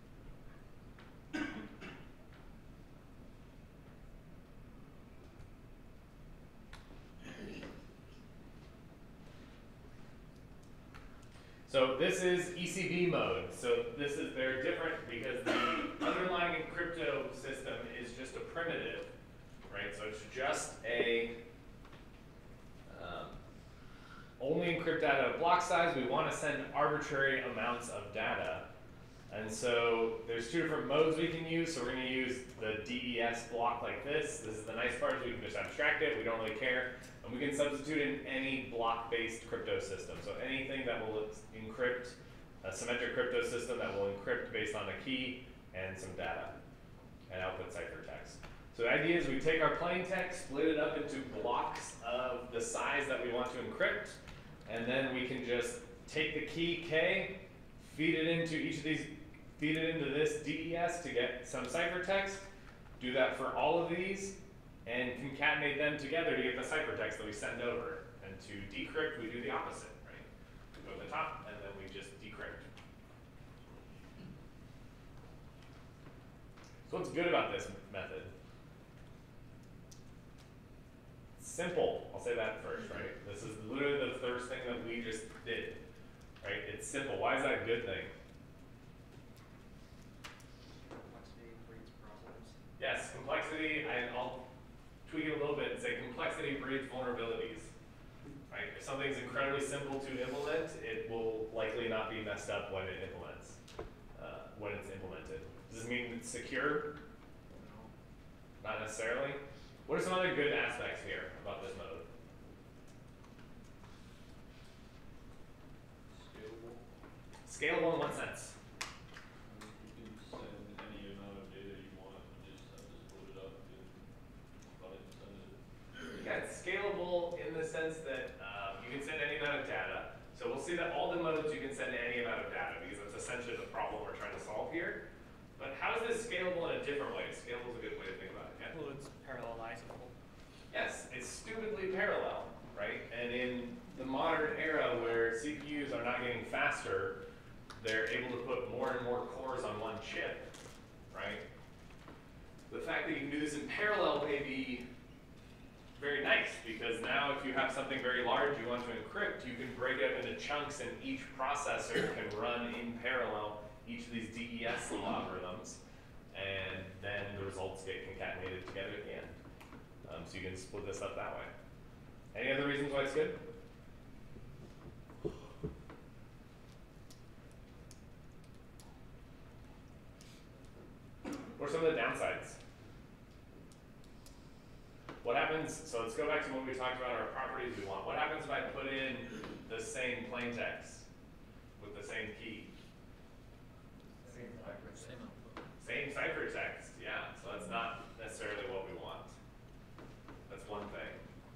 So this is E C D mode. So this is, they're different because the underlying crypto system is just a primitive, right? So it's just a, um, only encrypt data of block size. We want to send arbitrary amounts of data. And so there's two different modes we can use. So we're going to use the D E S block like this. This is the nice part, is we can just abstract it. We don't really care. And we can substitute in any block-based crypto system. So anything that will encrypt, a symmetric crypto system that will encrypt based on a key and some data and output ciphertext. So the idea is we take our plain text, split it up into blocks of the size that we want to encrypt, and then we can just take the key K, feed it into each of these, feed it into this D E S to get some ciphertext, do that for all of these, and concatenate them together to get the ciphertext that we send over. And to decrypt, we do the opposite, right? We go to the top, and then we just decrypt. So what's good about this method? It's simple. I'll say that first, right? This is literally the first thing that we just did, right? It's simple. Why is that a good thing? Complexity breeds problems. Yes, complexity, and I'll tweak it a little bit and say complexity breeds vulnerabilities, right? If something's incredibly simple to implement, it will likely not be messed up when it implements, uh, when it's implemented. Does this mean it's secure? not necessarily. What are some other good aspects here about this mode? Scalable. Scalable in what sense? You can send any amount of data you want, you just have to split it up and run it and send it. Yeah, it's scalable in the sense that um, you can send any amount of data. So we'll see that all the modes you can send any amount of data because that's essentially the problem we're trying to solve here. But how is this scalable in a different way? Scalable is a good way to think about it. Yeah? Well, it's parallelizable. Yes, it's stupidly parallel, right? And in the modern era where C P Us are not getting faster, they're able to put more and more cores on one chip, right? The fact that you can do this in parallel may be very nice because now if you have something very large you want to encrypt, you can break it up into chunks and each processor can run in parallel each of these D E S algorithms, and then the results get concatenated together at the end. Um, so you can split this up that way. Any other reasons why it's good? What are some of the downsides? What happens, so let's go back to what we talked about, our properties we want. What happens if I put in the same plain text with the same key? Same cipher. Same output. Same ciphertext, yeah, so that's not necessarily what we want. That's one thing.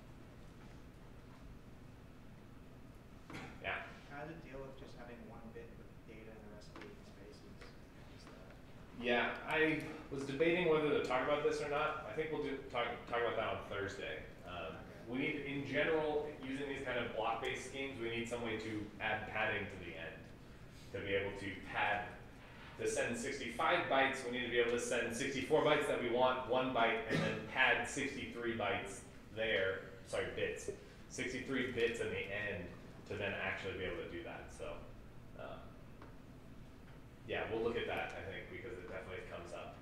Yeah? How does it deal with just having one bit with data and the rest being spaces? Is that- Yeah, I was debating whether to talk about this or not. I think we'll do talk talk about that on Thursday. Um, we need, in general, using these kind of block-based schemes, we need some way to add padding to the end. To be able to pad, to send sixty-five bytes, we need to be able to send sixty-four bytes that we want, one byte, and then pad sixty-three bytes there, sorry, bits, sixty-three bits in the end to then actually be able to do that, so. Um, yeah, we'll look at that, I think, because it definitely comes up.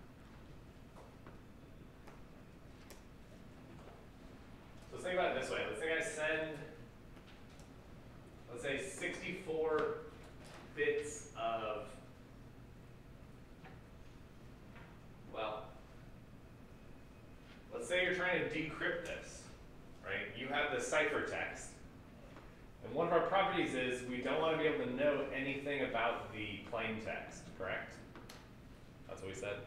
So let's think about it this way. Let's think I send, let's say sixty-four bits of, well, let's say you're trying to decrypt this, right? You have the ciphertext. And one of our properties is we don't want to be able to know anything about the plain text, correct? That's what we said.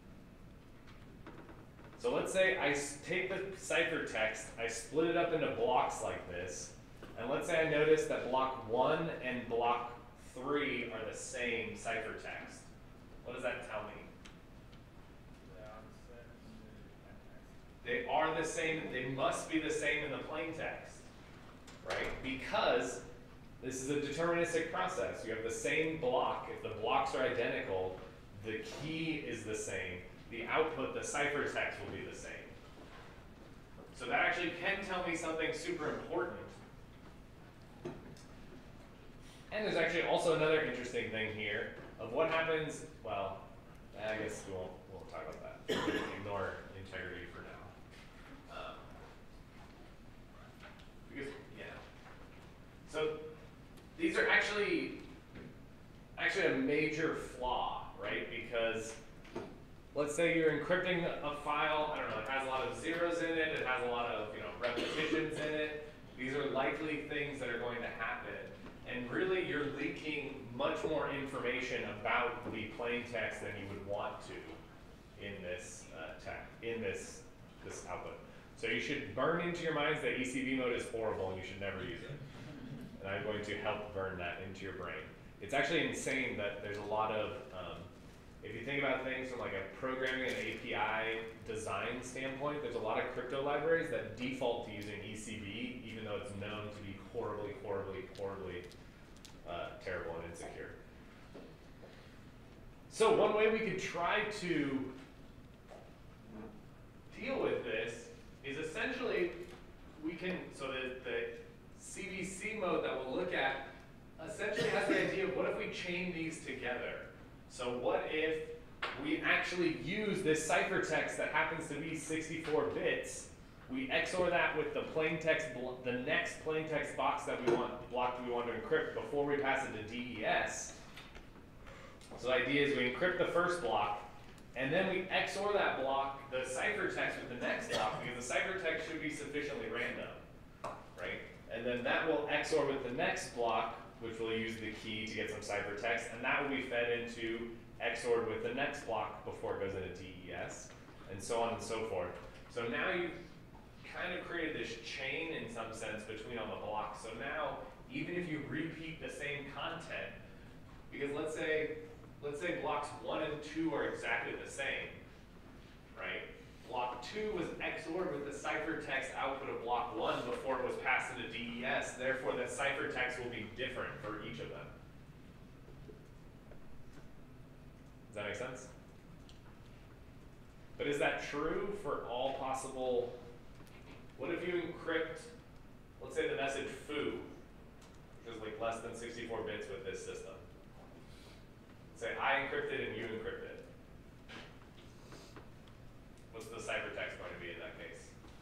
So let's say I s- take the ciphertext, I split it up into blocks like this, and let's say I notice that block one and block three are the same ciphertext. What does that tell me? They are the same, they must be the same in the plain text, right? Because this is a deterministic process. You have the same block. If the blocks are identical, the key is the same. The output, the ciphertext will be the same. So that actually can tell me something super important. And there's actually also another interesting thing here of what happens, well, I guess we won't, we won't talk about that. Ignore integrity for now. Um, because, yeah. So these are actually, actually a major flaw, right? Because let's say you're encrypting a file, I don't know, it has a lot of zeros in it, it has a lot of, you know, repetitions in it. These are likely things that are going to happen. And really, you're leaking much more information about the plain text than you would want to in this uh, text, in this this output. So you should burn into your minds that E C V mode is horrible and you should never use it. And I'm going to help burn that into your brain. It's actually insane that there's a lot of, um, if you think about things from like a programming and A P I design standpoint, there's a lot of crypto libraries that default to using E C V, even though it's known to be horribly, horribly, horribly uh, terrible and insecure. So one way we could try to deal with this is essentially we can, so the, the C V C mode that we'll look at essentially has the idea of what if we chain these together? So what if we actually use this ciphertext that happens to be sixty-four bits, we X O R that with the plain text, the next plain text box that we want, block that we want to encrypt before we pass it to D E S. So the idea is we encrypt the first block, And then we X O R that block, the ciphertext with the next block, because the ciphertext should be sufficiently random, right? And then that will X O R with the next block, which will use the key to get some ciphertext, and that will be fed into X O R with the next block before it goes into D E S, and so on and so forth. So now you've kind of created this chain in some sense between all the blocks. So now, even if you repeat the same content, because let's say, let's say blocks one and two are exactly the same, right? Block two was X O R'd with the ciphertext output of block one before it was passed into D E S, therefore the ciphertext will be different for each of them. Does that make sense? But is that true for all possible? What if you encrypt, let's say the message foo, which is like less than sixty-four bits with this system. Say I encrypted and you encrypted. What's the ciphertext going to be in that case?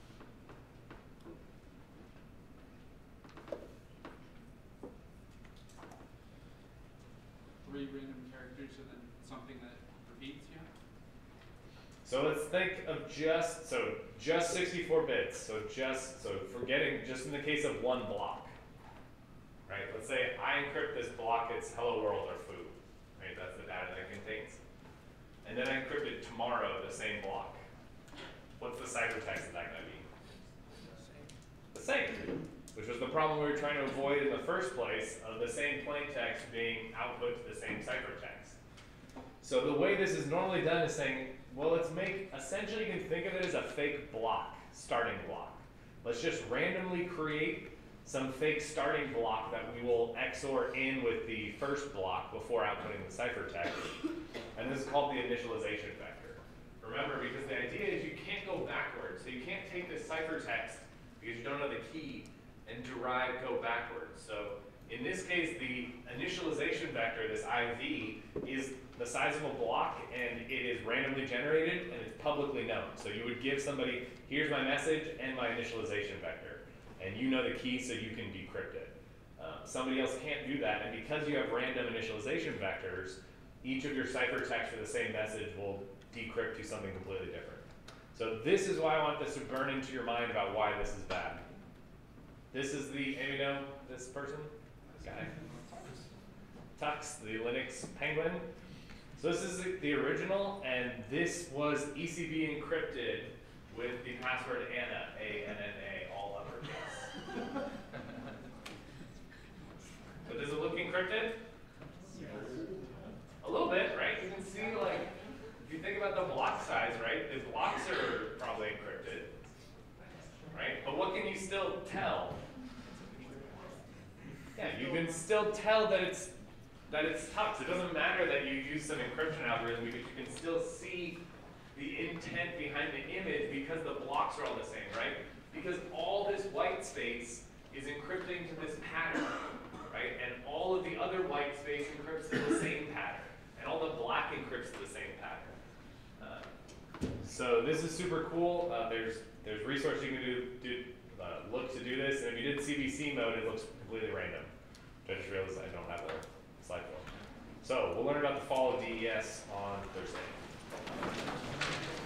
Three random characters and then something that repeats, yeah? So let's think of just, so just sixty-four bits, so just, so forgetting, just in the case of one block, right? Let's say I encrypt this block, it's hello world or foo, right? That's the data that it contains. And then I encrypted tomorrow, the same block. What's the ciphertext of that going to be? The same, which was the problem we were trying to avoid in the first place of the same plaintext being output to the same ciphertext. So the way this is normally done is saying, well, let's make, essentially you can think of it as a fake block, starting block. Let's just randomly create some fake starting block that we will X O R in with the first block before outputting the ciphertext. And this is called the initialization vector. Remember, because the idea is you can't go backwards. So you can't take this ciphertext because you don't know the key and derive go backwards. So in this case, the initialization vector, this I V, is the size of a block and it is randomly generated and it's publicly known. So you would give somebody, here's my message and my initialization vector. And you know the key so you can decrypt it. Uh, somebody else can't do that, and because you have random initialization vectors, each of your ciphertext for the same message will decrypt to something completely different. So this is why I want this to burn into your mind about why this is bad. This is the, anybody know this person? This guy? Tux, the Linux penguin. So this is the, the original, and this was E C B encrypted with the password Anna, A N N A, all uppercase. But does it look encrypted? A little bit, right? You can see, like, if you think about the block size, right? The blocks are probably encrypted, right? But what can you still tell? Yeah, you can still tell that it's that it's Tux. It doesn't matter that you use some encryption algorithm because you can still see the intent behind the image because the blocks are all the same, right? Because all this white space is encrypting to this pattern, right? And all of the other white space encrypts to the same pattern. And all the black encrypts to the same pattern. Uh, so this is super cool. Uh, there's there's resources you can do, do uh, look to do this. And if you did C B C mode, it looks completely random. I just realized I don't have a slide for it. So we'll learn about the fall of D E S on Thursday.